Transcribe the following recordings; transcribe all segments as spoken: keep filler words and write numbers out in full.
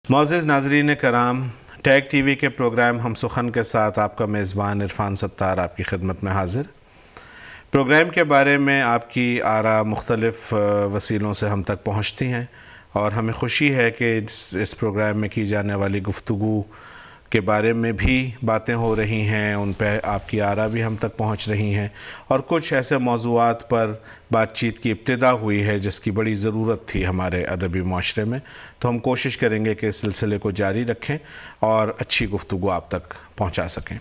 معزز ناظرین کرام، ٹیگ ٹی وی کے پروگرام ہم سخن کے ساتھ آپ کا میزبان عرفان ستار آپ کی خدمت میں حاضر۔ پروگرام کے بارے میں آپ کی آراء مختلف وسیلوں سے ہم تک پہنچتی ہیں اور ہمیں خوشی ہے کہ اس پروگرام میں کی جانے والی گفتگو کے بارے میں بھی باتیں ہو رہی ہیں، ان پہ آپ کی آراء بھی ہم تک پہنچ رہی ہیں اور کچھ ایسے موضوعات پر بات چیت کی ابتدا ہوئی ہے جس کی بڑی ضرورت تھی ہمارے ادبی معاشرے میں، تو ہم کوشش کریں گے کہ اس سلسلے کو جاری رکھیں اور اچھی گفتگو آپ تک پہنچا سکیں۔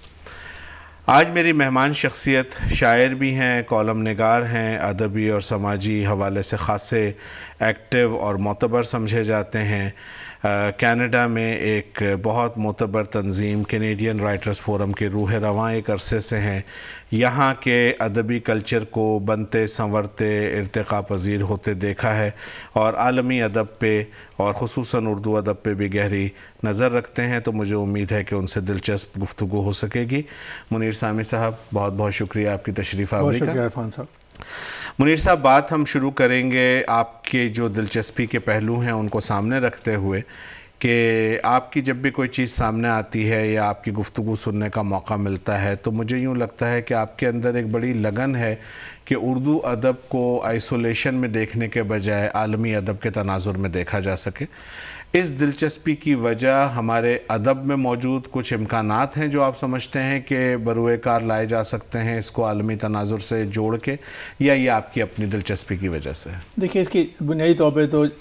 آج میری مہمان شخصیت شاعر بھی ہیں، کالم نگار ہیں، ادبی اور سماجی حوالے سے خاصے ایکٹیو اور معتبر سمجھے جاتے ہیں۔ کینیڈا میں ایک بہت معتبر تنظیم کینیڈین رائٹرز فورم کے روح رواں ایک عرصے سے ہیں، یہاں کے ادبی کلچر کو بنتے سنورتے ارتقاء پذیر ہوتے دیکھا ہے اور عالمی ادب پہ اور خصوصاً اردو ادب پہ بھی گہری نظر رکھتے ہیں، تو مجھے امید ہے کہ ان سے دلچسپ گفتگو ہو سکے گی۔ منیر سامی صاحب، بہت بہت شکریہ آپ کی تشریف آوری کا۔ بہت شکریہ عرفان صاحب۔ منیر صاحب، بات ہم شروع کریں گے آپ کے جو دلچسپی کے پہلو ہیں ان کو سامنے رکھتے ہوئے کہ آپ کی جب بھی کوئی چیز سامنے آتی ہے یا آپ کی گفتگو سننے کا موقع ملتا ہے تو مجھے یوں لگتا ہے کہ آپ کے اندر ایک بڑی لگن ہے کہ اردو ادب کو آئسولیشن میں دیکھنے کے بجائے عالمی ادب کے تناظر میں دیکھا جا سکے۔ اس دلچسپی کی وجہ ہمارے ادب میں موجود کچھ امکانات ہیں جو آپ سمجھتے ہیں کہ بروئے کار لائے جا سکتے ہیں اس کو عالمی تناظر سے جوڑ کے، یا یہ آپ کی اپنی دلچسپی کی وجہ سے ہے؟ دیکھیے، اس کی بنیادی طور پہ تو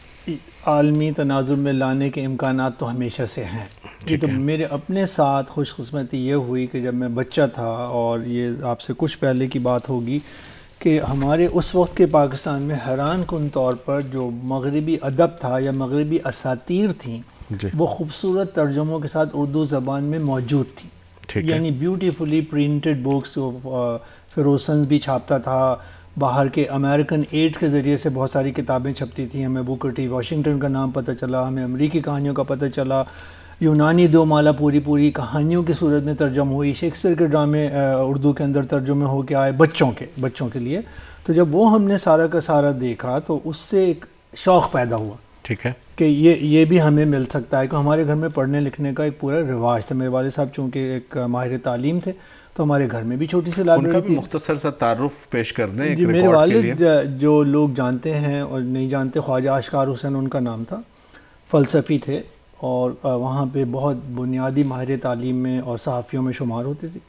عالمی تناظر میں لانے کے امکانات تو ہمیشہ سے ہیں۔ یہ تو میرے اپنے ساتھ خوش قسمتی یہ ہوئی کہ جب میں بچہ تھا، اور یہ آپ سے کچھ پہلے کی بات ہوگی کہ ہمارے اس وقت کے پاکستان میں حیران کن طور پر جو مغربی ادب تھا یا مغربی اساطیر تھیں جی. وہ خوبصورت ترجموں کے ساتھ اردو زبان میں موجود تھیں، یعنی بیوٹیفلی پرنٹڈ بکس۔ فیروسنز بھی چھاپتا تھا، باہر کے امریکن ایڈ کے ذریعے سے بہت ساری کتابیں چھپتی تھیں، ہمیں بوکر ٹی واشنگٹن کا نام پتہ چلا، ہمیں امریکی کہانیوں کا پتہ چلا، یونانی دو مالا پوری پوری کہانیوں کی صورت میں ترجمہ ہوئی، شیکسپیئر کے ڈرامے اردو کے اندر ترجمے ہو کے آئے بچوں کے بچوں کے لیے۔ تو جب وہ ہم نے سارا کا سارا دیکھا تو اس سے ایک شوق پیدا ہوا، ٹھیک ہے، کہ یہ یہ بھی ہمیں مل سکتا ہے، کہ ہمارے گھر میں پڑھنے لکھنے کا ایک پورا رواج تھا۔ میرے والد صاحب چونکہ ایک ماہر تعلیم تھے تو ہمارے گھر میں بھی چھوٹی سی لائبریری تھی۔ مختصر سا تعارف پیش کر دیں جی، میرے والد جو لوگ جانتے ہیں اور نہیں جانتے، خواجہ اشکار حسین ان کا نام تھا، فلسفی تھے اور وہاں پہ بہت بنیادی ماہر تعلیم میں اور صحافیوں میں شمار ہوتے تھے۔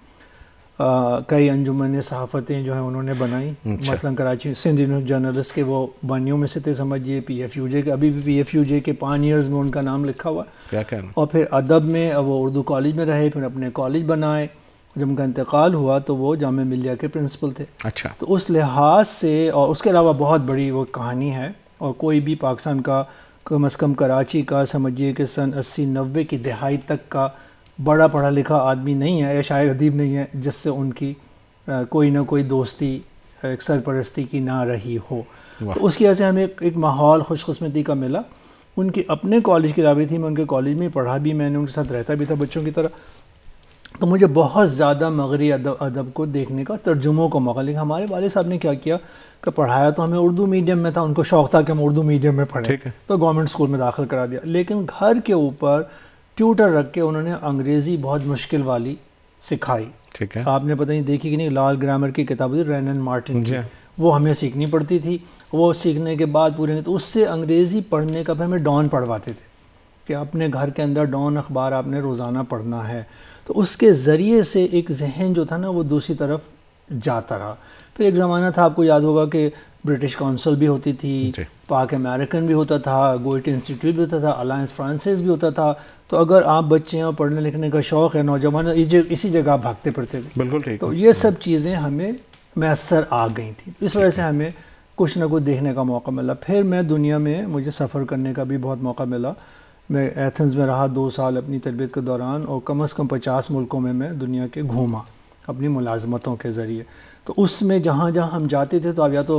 کئی انجمن صحافتیں جو ہیں انہوں نے بنائیں، مثلا کراچی سندھ جرنلسٹ کے وہ بانیوں میں سے تھے، سمجھیے پی ایف یو جے کے، ابھی بھی پی ایف یو جے کے پانیئرز میں ان کا نام لکھا ہوا ہے۔ اور پھر ادب میں وہ اردو کالج میں رہے، پھر اپنے کالج بنائے، جب ان کا انتقال ہوا تو وہ جامعہ ملیہ کے پرنسپل تھے۔ اچھا، تو اس لحاظ سے، اور اس کے علاوہ بہت بڑی وہ کہانی ہے، اور کوئی بھی پاکستان کا کم از کم کراچی کا سمجھیے کہ سن اسی نوے کی دہائی تک کا بڑا پڑھا لکھا آدمی نہیں ہے یا شاعر ادیب نہیں ہے جس سے ان کی کوئی نہ کوئی دوستی، ایک سرپرستی کی نہ رہی ہو۔ تو اس کی وجہ سے ہمیں ایک ماحول خوش قسمتی کا ملا۔ ان کی اپنے کالج کی رابطے تھی، میں ان کے کالج میں پڑھا بھی، میں نے ان کے ساتھ رہتا بھی تھا بچوں کی طرح، تو مجھے بہت زیادہ مغربی ادب ادب کو دیکھنے کا، ترجموں کا موقع۔ لیکن ہمارے والد صاحب نے کیا کیا کہ پڑھایا تو ہمیں اردو میڈیم میں تھا، ان کو شوق تھا کہ ہم اردو میڈیم میں پڑھیں، تو گورنمنٹ اسکول میں داخل کرا دیا۔ لیکن گھر کے اوپر ٹیوٹر رکھ کے انہوں نے انگریزی بہت مشکل والی سکھائی۔ ٹھیک ہے، آپ نے پتہ نہیں دیکھی کہ نہیں، لال گرامر کی کتاب تھی رینن مارٹن کی، وہ ہمیں سیکھنی پڑتی تھی۔ وہ سیکھنے کے بعد پورے تو اس سے انگریزی پڑھنے کا پھر ہمیں ڈان پڑھواتے تھے کہ اپنے گھر کے اندر ڈان اخبار آپ نے روزانہ پڑھنا ہے۔ تو اس کے ذریعے سے ایک ذہن جو تھا نا وہ دوسری طرف جاتا رہا۔ پھر ایک زمانہ تھا، آپ کو یاد ہوگا کہ برٹش کونسل بھی ہوتی تھی، پاک امریکن بھی ہوتا تھا، گوئٹے انسٹیٹیوٹ بھی ہوتا تھا، الائنس فرانسیس بھی ہوتا تھا۔ تو اگر آپ بچے ہیں اور پڑھنے لکھنے کا شوق ہے، نوجوان، اسی جگہ آپ بھاگتے پڑتے تھے۔ بالکل ٹھیک۔ تو یہ سب چیزیں ہمیں میسر آ گئی تھیں، اس وجہ سے ہمیں کچھ نہ کچھ دیکھنے کا موقع ملا۔ پھر میں دنیا میں، مجھے سفر کرنے کا بھی بہت موقع ملا۔ میں ایتھنز میں رہا دو سال اپنی تربیت کے دوران، اور کم از کم پچاس ملکوں میں میں دنیا کے گھوما اپنی ملازمتوں کے ذریعے۔ تو اس میں جہاں جہاں ہم جاتے تھے تو آپ یا تو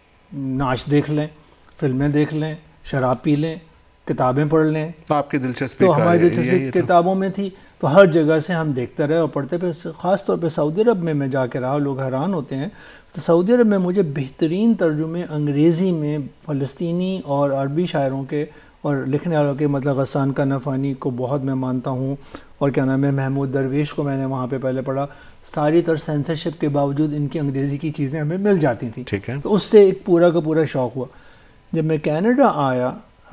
ناچ دیکھ لیں، فلمیں دیکھ لیں، شراب پی لیں، کتابیں پڑھ لیں۔ تو آپ کی دلچسپی تو ہماری دلچسپی کتابوں میں تھی، تو ہر جگہ سے ہم دیکھتے رہے اور پڑھتے پھر۔ خاص طور پہ سعودی عرب میں میں جا کے رہا، لوگ حیران ہوتے ہیں، تو سعودی عرب میں مجھے بہترین ترجمے انگریزی میں فلسطینی اور عربی شاعروں کے اور لکھنے والوں کے مطلب غسان کنفانی کو بہت میں مانتا ہوں، اور کیا نام ہے محمود درویش کو میں نے وہاں پہ پہلے پڑھا. ساری طرح سینسرشپ کے باوجود ان کی انگریزی کی چیزیں ہمیں مل جاتی تھیں. ٹھیک ہے. تو اس سے ایک پورا کا پورا شوق ہوا. جب میں کینیڈا آیا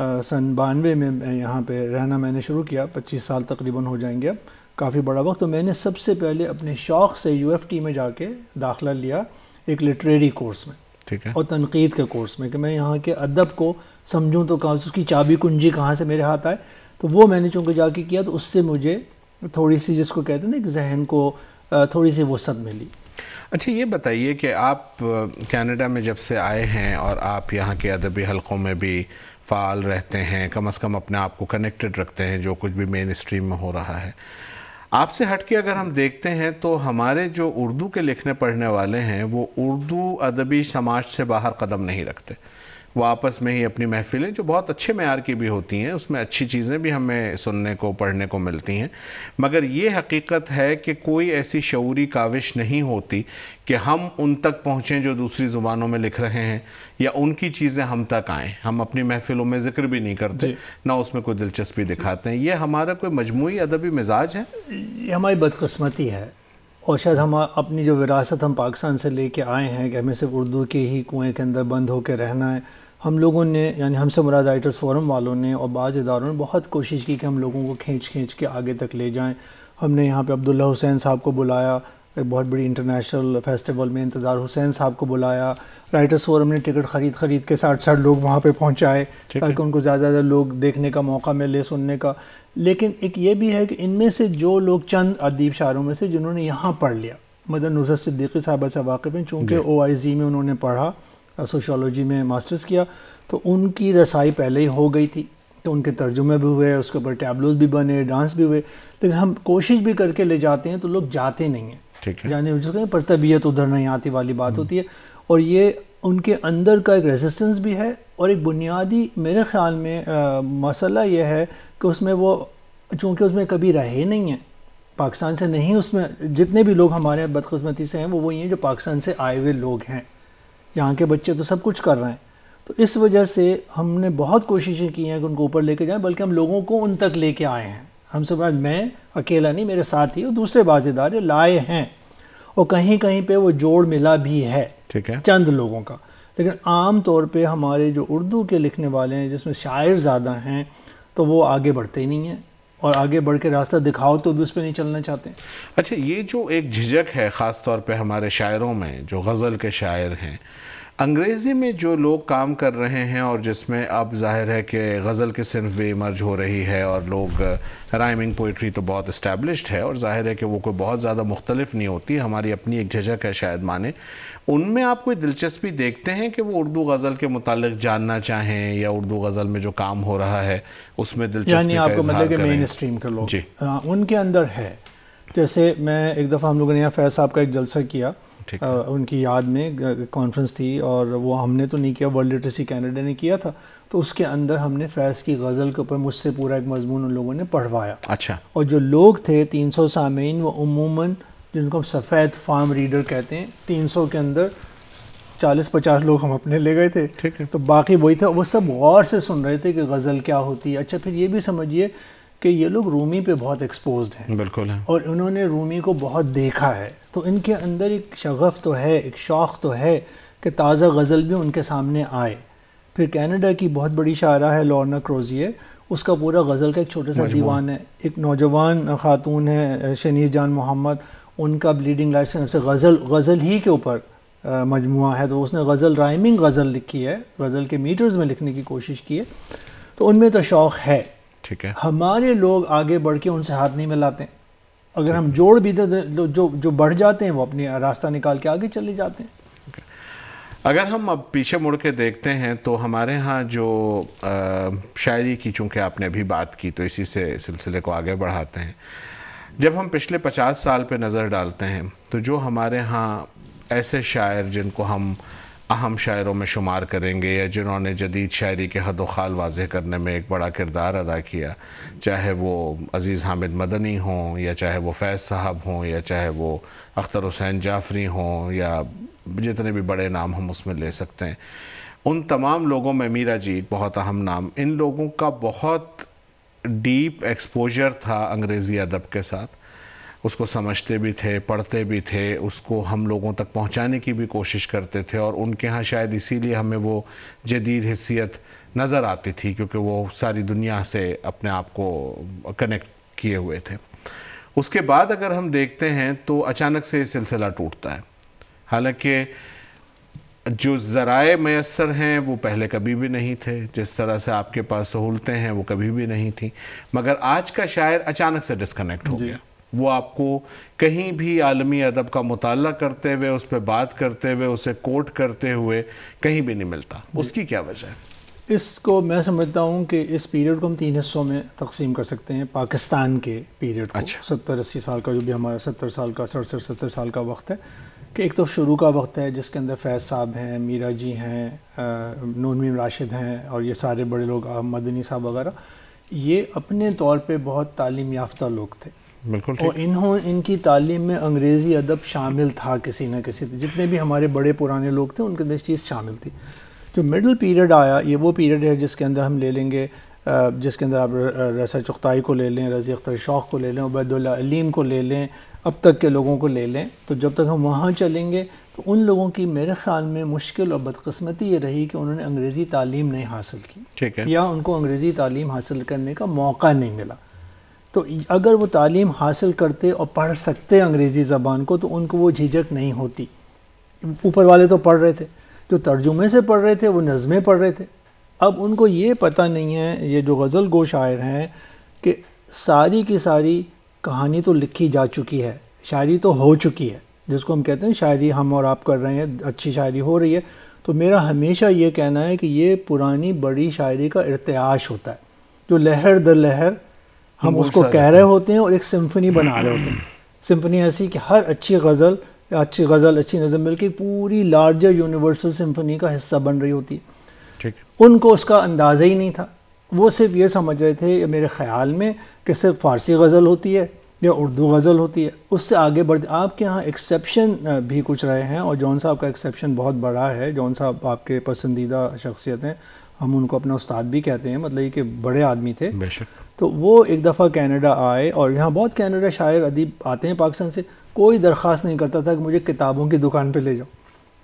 سن بانوے میں یہاں پہ رہنا میں نے شروع کیا، پچیس سال تقریباً ہو جائیں گے اب، کافی بڑا وقت. تو میں نے سب سے پہلے اپنے شوق سے یو ایف ٹی میں جا کے داخلہ لیا ایک لٹریری کورس میں، ٹھیک ہے، اور تنقید کے کورس میں، کہ میں یہاں کے ادب کو سمجھوں تو کہاں سے اس کی چابی کنجی کہاں سے میرے ہاتھ آئے. تو وہ میں نے چونکہ جا کے کیا، تو اس سے مجھے تھوڑی سی جس کو کہتے ہیں نا ایک ذہن کو تھوڑی سی وسعت ملی. اچھا یہ بتائیے کہ آپ کینیڈا میں جب سے آئے ہیں اور آپ یہاں کے ادبی حلقوں میں بھی فعال رہتے ہیں، کم از کم اپنے آپ کو کنیکٹڈ رکھتے ہیں جو کچھ بھی مین اسٹریم میں ہو رہا ہے، آپ سے ہٹ کے اگر ہم دیکھتے ہیں تو ہمارے جو اردو کے لکھنے پڑھنے والے ہیں وہ اردو ادبی سماج سے باہر قدم نہیں رکھتے. وہ آپس میں ہی اپنی محفلیں جو بہت اچھے معیار کی بھی ہوتی ہیں، اس میں اچھی چیزیں بھی ہمیں سننے کو پڑھنے کو ملتی ہیں، مگر یہ حقیقت ہے کہ کوئی ایسی شعوری کاوش نہیں ہوتی کہ ہم ان تک پہنچیں جو دوسری زبانوں میں لکھ رہے ہیں، یا ان کی چیزیں ہم تک آئیں. ہم اپنی محفلوں میں ذکر بھی نہیں کرتے، نہ اس میں کوئی دلچسپی دکھاتے ہیں. یہ ہمارا کوئی مجموعی ادبی مزاج ہے؟ یہ ہماری بدقسمتی ہے، اور شاید ہم اپنی جو وراثت ہم پاکستان سے لے کے آئے ہیں کہ ہمیں صرف اردو کے ہی کنویں کے اندر بند ہو کے رہنا ہے. ہم لوگوں نے، یعنی ہم سے مراد رائٹرز فورم والوں نے اور بعض اداروں نے بہت کوشش کی کہ ہم لوگوں کو کھینچ کھینچ کے آگے تک لے جائیں. ہم نے یہاں پہ عبداللہ حسین صاحب کو بلایا، ایک بہت بڑی انٹرنیشنل فیسٹیول میں انتظار حسین صاحب کو بلایا. رائٹرز فورم نے ٹکٹ خرید خرید کے ساٹھ ساٹھ لوگ وہاں پہ پہنچائے تاکہ ان کو زیادہ زیادہ لوگ دیکھنے کا موقع ملے، سننے کا. لیکن ایک یہ بھی ہے کہ ان میں سے جو لوگ چند ادیب شاعروں میں سے جنہوں نے یہاں پڑھ لیا، مدن نصرت صدیقی صاحبہ سے واقف ہیں، چونکہ او آئی زی میں انہوں نے پڑھا، سوشیولوجی میں ماسٹرز کیا، تو ان کی رسائی پہلے ہی ہو گئی تھی، تو ان کے ترجمے بھی ہوئے، اس کے اوپر ٹیبلوز بھی بنے، ڈانس بھی ہوئے. لیکن ہم کوشش بھی کر کے لے جاتے ہیں تو لوگ جاتے نہیں ہیں، یعنی جس کو پر طبیعت ادھر نہیں آتی والی بات ہوتی ہے. اور یہ ان کے اندر کا ایک ریزسٹنس بھی ہے، اور ایک بنیادی میرے خیال میں مسئلہ یہ ہے کہ اس میں وہ چونکہ اس میں کبھی رہے نہیں ہیں، پاکستان سے نہیں، اس میں جتنے بھی لوگ ہمارے بدقسمتی سے ہیں وہ وہی ہیں جو پاکستان سے آئے ہوئے لوگ ہیں. یہاں کے بچے تو سب کچھ کر رہے ہیں. تو اس وجہ سے ہم نے بہت کوششیں کی ہیں کہ ان کو اوپر لے کے جائیں، بلکہ ہم لوگوں کو ان تک لے کے آئے ہیں. ہم سب، میں اکیلا نہیں، میرے ساتھ ہی اور دوسرے بعض ادارے لائے ہیں، اور کہیں کہیں پہ وہ جوڑ ملا بھی ہے چند لوگوں کا. لیکن عام طور پہ ہمارے جو اردو کے لکھنے والے ہیں جس میں شاعر زیادہ ہیں، تو وہ آگے بڑھتے ہی نہیں ہیں، اور آگے بڑھ کے راستہ دکھاؤ تو بھی اس پہ نہیں چلنا چاہتے. اچھا یہ جو ایک جھجک ہے خاص طور پہ ہمارے شاعروں میں جو غزل کے شاعر ہیں، انگریزی میں جو لوگ کام کر رہے ہیں، اور جس میں اب ظاہر ہے کہ غزل کی صنف بھی ایمرج ہو رہی ہے، اور لوگ رائمنگ پوئٹری تو بہت اسٹیبلشڈ ہے، اور ظاہر ہے کہ وہ کوئی بہت زیادہ مختلف نہیں ہوتی، ہماری اپنی ایک جھجک ہے شاید مانے. ان میں آپ کوئی دلچسپی دیکھتے ہیں کہ وہ اردو غزل کے متعلق جاننا چاہیں، یا اردو غزل میں جو کام ہو رہا ہے اس میں دلچسپی کا اظہار کریں؟ یعنی آپ کو مطلب کہ مین اسٹریم کے لوگ، جی ان کے اندر ہے. جیسے میں ایک دفعہ ہم لوگوں نے یہاں فیض صاحب کا ایک جلسہ کیا، ان کی یاد میں کانفرنس تھی، اور وہ ہم نے تو نہیں کیا، ورلڈ لٹریسی کینیڈا نے کیا تھا. تو اس کے اندر ہم نے فیض کی غزل کے اوپر مجھ سے پورا ایک مضمون ان لوگوں نے پڑھوایا. اچھا. اور جو لوگ تھے تین سو سامعین، وہ عموماً جن کو ہم سفید فارم ریڈر کہتے ہیں، تین سو کے اندر چالیس پچاس لوگ ہم اپنے لے گئے تھے، تو باقی وہی تھا. وہ سب غور سے سن رہے تھے کہ غزل کیا ہوتی ہے. اچھا پھر یہ بھی سمجھیے کہ یہ لوگ رومی پہ بہت ایکسپوزڈ ہیں، بالکل ہے، اور انہوں نے رومی کو بہت دیکھا ہے، تو ان کے اندر ایک شغف تو ہے، ایک شوق تو ہے کہ تازہ غزل بھی ان کے سامنے آئے. پھر کینیڈا کی بہت بڑی شاعرہ ہے لورنا کروزیے، اس کا پورا غزل کا ایک چھوٹا سا دیوان ہے. ایک نوجوان خاتون ہے شنیز جان محمد، ان کا بلیڈنگ لائٹس سے غزل غزل ہی کے اوپر مجموعہ ہے، تو اس نے غزل رائمنگ غزل لکھی ہے، غزل کے میٹرز میں لکھنے کی کوشش کی ہے. تو ان میں تو شوق ہے. ٹھیک ہے. ہمارے لوگ آگے بڑھ کے ان سے ہاتھ نہیں ملاتے. اگر ہم جوڑ بھی دیں، جو جو بڑھ جاتے ہیں وہ اپنی راستہ نکال کے آگے چلے جاتے ہیں. اگر ہم اب پیچھے مڑ کے دیکھتے ہیں تو ہمارے ہاں جو شاعری کی چونکہ آپ نے ابھی بات کی تو اسی سے سلسلے کو آگے بڑھاتے ہیں. جب ہم پچھلے پچاس سال پہ نظر ڈالتے ہیں تو جو ہمارے ہاں ایسے شاعر جن کو ہم اہم شاعروں میں شمار کریں گے، یا جنہوں نے جدید شاعری کے حد و خال واضح کرنے میں ایک بڑا کردار ادا کیا، چاہے وہ عزیز حامد مدنی ہوں، یا چاہے وہ فیض صاحب ہوں، یا چاہے وہ اختر حسین جعفری ہوں، یا جتنے بھی بڑے نام ہم اس میں لے سکتے ہیں، ان تمام لوگوں میں میرا جی بہت اہم نام، ان لوگوں کا بہت ڈیپ ایکسپوجر تھا انگریزی ادب کے ساتھ، اس کو سمجھتے بھی تھے، پڑھتے بھی تھے، اس کو ہم لوگوں تک پہنچانے کی بھی کوشش کرتے تھے، اور ان کے ہاں شاید اسی لیے ہمیں وہ جدید حیثیت نظر آتی تھی کیونکہ وہ ساری دنیا سے اپنے آپ کو کنیکٹ کیے ہوئے تھے۔ اس کے بعد اگر ہم دیکھتے ہیں تو اچانک سے یہ سلسلہ ٹوٹتا ہے، حالانکہ جو ذرائع میسر ہیں وہ پہلے کبھی بھی نہیں تھے، جس طرح سے آپ کے پاس سہولتیں ہیں وہ کبھی بھی نہیں تھیں، مگر آج کا شاعر اچانک سے ڈسکنیکٹ ہو گیا۔ وہ آپ کو کہیں بھی عالمی ادب کا مطالعہ کرتے ہوئے، اس پہ بات کرتے ہوئے، اسے کوٹ کرتے ہوئے کہیں بھی نہیں ملتا۔ اس کی کیا وجہ ہے؟ اس کو میں سمجھتا ہوں کہ اس پیریڈ کو ہم تین حصوں میں تقسیم کر سکتے ہیں۔ پاکستان کے پیریڈ کو، ستر اسی سال کا جو بھی ہمارا ستر سال کا سڑسٹھ ستر سال کا وقت ہے، کہ ایک تو شروع کا وقت ہے جس کے اندر فیض صاحب ہیں، میرا جی ہیں، نون راشد ہیں، اور یہ سارے بڑے لوگ، مدنی صاحب وغیرہ، یہ اپنے طور پہ بہت تعلیم یافتہ لوگ تھے، بالکل، اور انہوں ان کی تعلیم میں انگریزی ادب شامل تھا کسی نہ کسی، جتنے بھی ہمارے بڑے پرانے لوگ تھے ان کے اندر اس چیز شامل تھی۔ جو مڈل پیریڈ آیا، یہ وہ پیریڈ ہے جس کے اندر ہم لے لیں گے، جس کے اندر آپ رضا چغتائی کو لے لیں، رضی اختر شوق کو لے لیں، عبید اللہ علیم کو لے لیں، اب تک کے لوگوں کو لے لیں، تو جب تک ہم وہاں چلیں گے تو ان لوگوں کی میرے خیال میں مشکل اور بدقسمتی یہ رہی کہ انہوں نے انگریزی تعلیم نہیں حاصل کی، ٹھیک ہے، یا ان کو انگریزی تعلیم حاصل کرنے کا موقع نہیں ملا۔ تو اگر وہ تعلیم حاصل کرتے اور پڑھ سکتے انگریزی زبان کو تو ان کو وہ جھجک نہیں ہوتی۔ اوپر والے تو پڑھ رہے تھے، جو ترجمے سے پڑھ رہے تھے وہ نظمیں پڑھ رہے تھے۔ اب ان کو یہ پتہ نہیں ہے، یہ جو غزل گو شاعر ہیں، کہ ساری کی ساری کہانی تو لکھی جا چکی ہے، شاعری تو ہو چکی ہے، جس کو ہم کہتے ہیں شاعری ہم اور آپ کر رہے ہیں، اچھی شاعری ہو رہی ہے۔ تو میرا ہمیشہ یہ کہنا ہے کہ یہ پرانی بڑی شاعری کا ارتعاش ہوتا ہے، جو لہر در لہر ہم اس کو کہہ رہے ہوتے ہیں اور ایک سمفنی بنا رہے ہوتے ہیں۔ سمفنی ایسی کہ ہر اچھی غزل یا اچھی غزل اچھی نظم مل کے پوری لارجر یونیورسل سمفنی کا حصہ بن رہی ہوتی ہے۔ ان کو اس کا اندازہ ہی نہیں تھا، وہ صرف یہ سمجھ رہے تھے میرے خیال میں کہ صرف فارسی غزل ہوتی ہے یا اردو غزل ہوتی ہے، اس سے آگے بڑھ۔ آپ کے ہاں ایکسیپشن بھی کچھ رہے ہیں، اور جون صاحب کا ایکسیپشن بہت بڑا ہے۔ جون صاحب آپ کے پسندیدہ شخصیت ہیں، ہم ان کو اپنا استاد بھی کہتے ہیں، مطلب یہ کہ بڑے آدمی تھے۔ تو وہ ایک دفعہ کینیڈا آئے، اور یہاں بہت کینیڈا شاعر ادیب آتے ہیں پاکستان سے، کوئی درخواست نہیں کرتا تھا کہ مجھے کتابوں کی دکان پہ لے جاؤ۔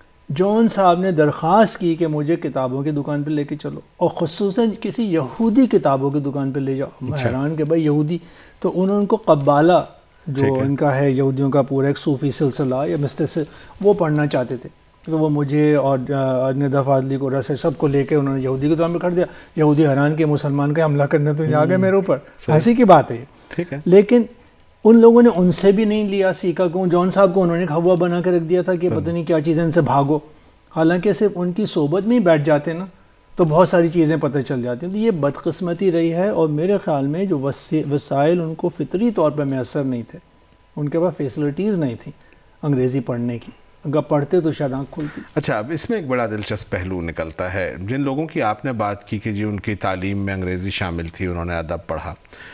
جون صاحب نے درخواست کی کہ مجھے کتابوں کی دکان پہ لے کے چلو، اور خصوصاً کسی یہودی کتابوں کی دکان پہ لے جاؤ۔ حیران کہ بھائی یہودی، تو انہوں نے ان کو قبالہ جو ان کا ہے یہودیوں کا پورا ایک صوفی سلسلہ یا مسٹس، وہ پڑھنا چاہتے تھے۔ تو وہ مجھے اور ندہ فاضلی کو رسل سب کو لے کے انہوں نے یہودی کی دکان پہ کھڑ دیا۔ یہودی حیران کہ مسلمان کا حملہ کرنے تو آ گئے میرے اوپر، ہنسی کی بات ہے ٹھیک ہے۔ لیکن ان لوگوں نے ان سے بھی نہیں لیا سیکھا، کیوں جون صاحب کو انہوں نے ہوا بنا کے رکھ دیا تھا کہ پتہ نہیں کیا چیزیں ان سے بھاگو، حالانکہ صرف ان کی صحبت میں ہی بیٹھ جاتے نا تو بہت ساری چیزیں پتہ چل جاتی ہیں۔ تو یہ بدقسمتی رہی ہے، اور میرے خیال میں جو وسائل ان کو فطری طور پہ میسر نہیں تھے، ان کے پاس فیسلٹیز نہیں تھیں انگریزی پڑھنے کی، اگر پڑھتے تو شاید آنکھ کھلتی۔ اچھا، اب اس میں ایک بڑا دلچسپ پہلو نکلتا ہے، جن لوگوں کی آپ نے بات کی کہ جی ان کی تعلیم میں انگریزی شامل تھی، انہوں نے ادب پڑھا،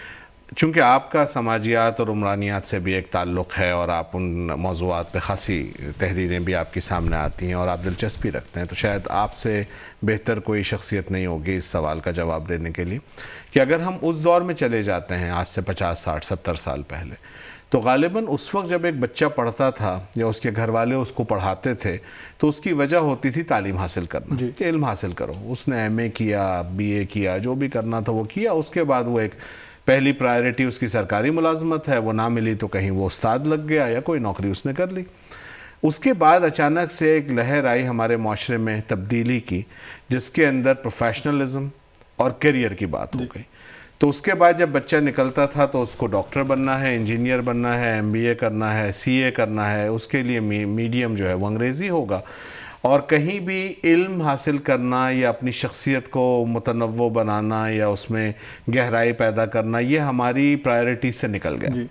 چونکہ آپ کا سماجیات اور عمرانیات سے بھی ایک تعلق ہے اور آپ ان موضوعات پہ خاصی تحریریں بھی آپ کے سامنے آتی ہیں اور آپ دلچسپی رکھتے ہیں، تو شاید آپ سے بہتر کوئی شخصیت نہیں ہوگی اس سوال کا جواب دینے کے لیے کہ اگر ہم اس دور میں چلے جاتے ہیں آج سے پچاس ساٹھ ستر سال پہلے، تو غالباً اس وقت جب ایک بچہ پڑھتا تھا یا اس کے گھر والے اس کو پڑھاتے تھے تو اس کی وجہ ہوتی تھی تعلیم حاصل کرنا، کہ علم حاصل کرو۔ اس نے ایم اے کیا، بی اے کیا، جو بھی کرنا تھا وہ کیا، اس کے بعد وہ ایک پہلی پرائرٹی اس کی سرکاری ملازمت ہے، وہ نہ ملی تو کہیں وہ استاد لگ گیا یا کوئی نوکری اس نے کر لی۔ اس کے بعد اچانک سے ایک لہر آئی ہمارے معاشرے میں تبدیلی کی، جس کے اندر پروفیشنلزم اور کیریئر کی بات ہو گئی۔ تو اس کے بعد جب بچہ نکلتا تھا تو اس کو ڈاکٹر بننا ہے، انجینئر بننا ہے، ایم بی اے کرنا ہے، سی اے کرنا ہے، اس کے لیے میڈیم جو ہے وہ انگریزی ہوگا، اور کہیں بھی علم حاصل کرنا یا اپنی شخصیت کو متنوع بنانا یا اس میں گہرائی پیدا کرنا یہ ہماری پرائرٹی سے نکل گیا۔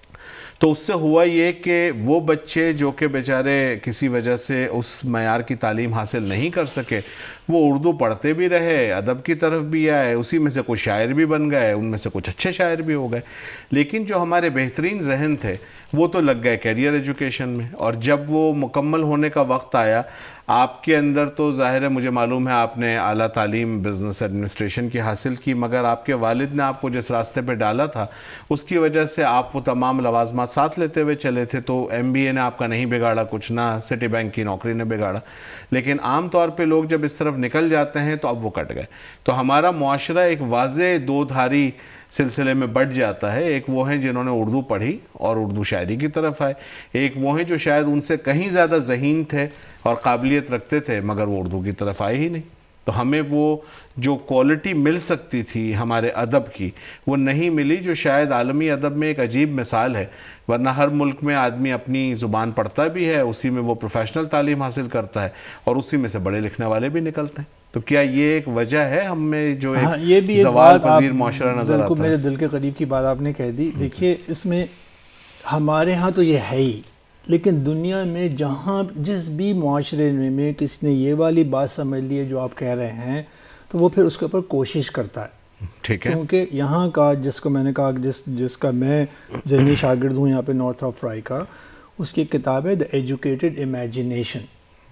تو اس سے ہوا یہ کہ وہ بچے جو کہ بیچارے کسی وجہ سے اس معیار کی تعلیم حاصل نہیں کر سکے، وہ اردو پڑھتے بھی رہے, ادب کی طرف بھی آئے, اسی میں سے کچھ شاعر بھی بن گئے, ان میں سے کچھ اچھے شاعر بھی ہو گئے. لیکن جو ہمارے بہترین ذہن تھے وہ تو لگ گئے کیریئر ایجوکیشن میں, اور جب وہ مکمل ہونے کا وقت آیا, آپ کے اندر تو ظاہر ہے مجھے معلوم ہے آپ نے اعلیٰ تعلیم بزنس ایڈمنسٹریشن کی حاصل کی, مگر آپ کے والد نے آپ کو جس راستے پہ ڈالا تھا اس کی وجہ سے آپ وہ تمام لوازمات ساتھ لیتے ہوئے چلے تھے. تو ایم بی اے نے آپ کا نہیں بگاڑا کچھ, نہ سٹی بینک کی نوکری نے بگاڑا. لیکن عام طور پہ لوگ جب اس طرف نکل جاتے ہیں تو اب وہ کٹ گئے. تو ہمارا معاشرہ ایک واضح دو دھاری سلسلے میں بٹ جاتا ہے. ایک وہ ہیں جنہوں نے اردو پڑھی اور اردو شاعری کی طرف آئے, ایک وہ ہیں جو شاید ان سے کہیں زیادہ ذہین تھے اور قابلیت رکھتے تھے مگر وہ اردو کی طرف آئے ہی نہیں. تو ہمیں وہ جو کوالٹی مل سکتی تھی ہمارے ادب کی وہ نہیں ملی, جو شاید عالمی ادب میں ایک عجیب مثال ہے. ورنہ ہر ملک میں آدمی اپنی زبان پڑھتا بھی ہے, اسی میں وہ پروفیشنل تعلیم حاصل کرتا ہے اور اسی میں سے بڑے لکھنے والے بھی نکلتے ہیں. تو کیا یہ ایک وجہ ہے ہم میں جو ایک زوال پذیر معاشرہ نظر آتا ہے؟ میرے دل کے قریب کی بات آپ نے کہہ دی. دیکھیے اس میں ہمارے ہاں تو یہ ہے ہی, لیکن دنیا میں جہاں جس بھی معاشرے میں کسی نے یہ والی بات سمجھ لی ہے جو آپ کہہ رہے ہیں, تو وہ پھر اس کے اوپر کوشش کرتا ہے. ٹھیک ہے, کیونکہ یہاں کا جس کو میں نے کہا جس جس کا میں ذہنی شاگرد ہوں یہاں پہ نارتھ آف رائی کا, اس کی کتاب ہے دا ایجوکیٹڈ امیجنیشن.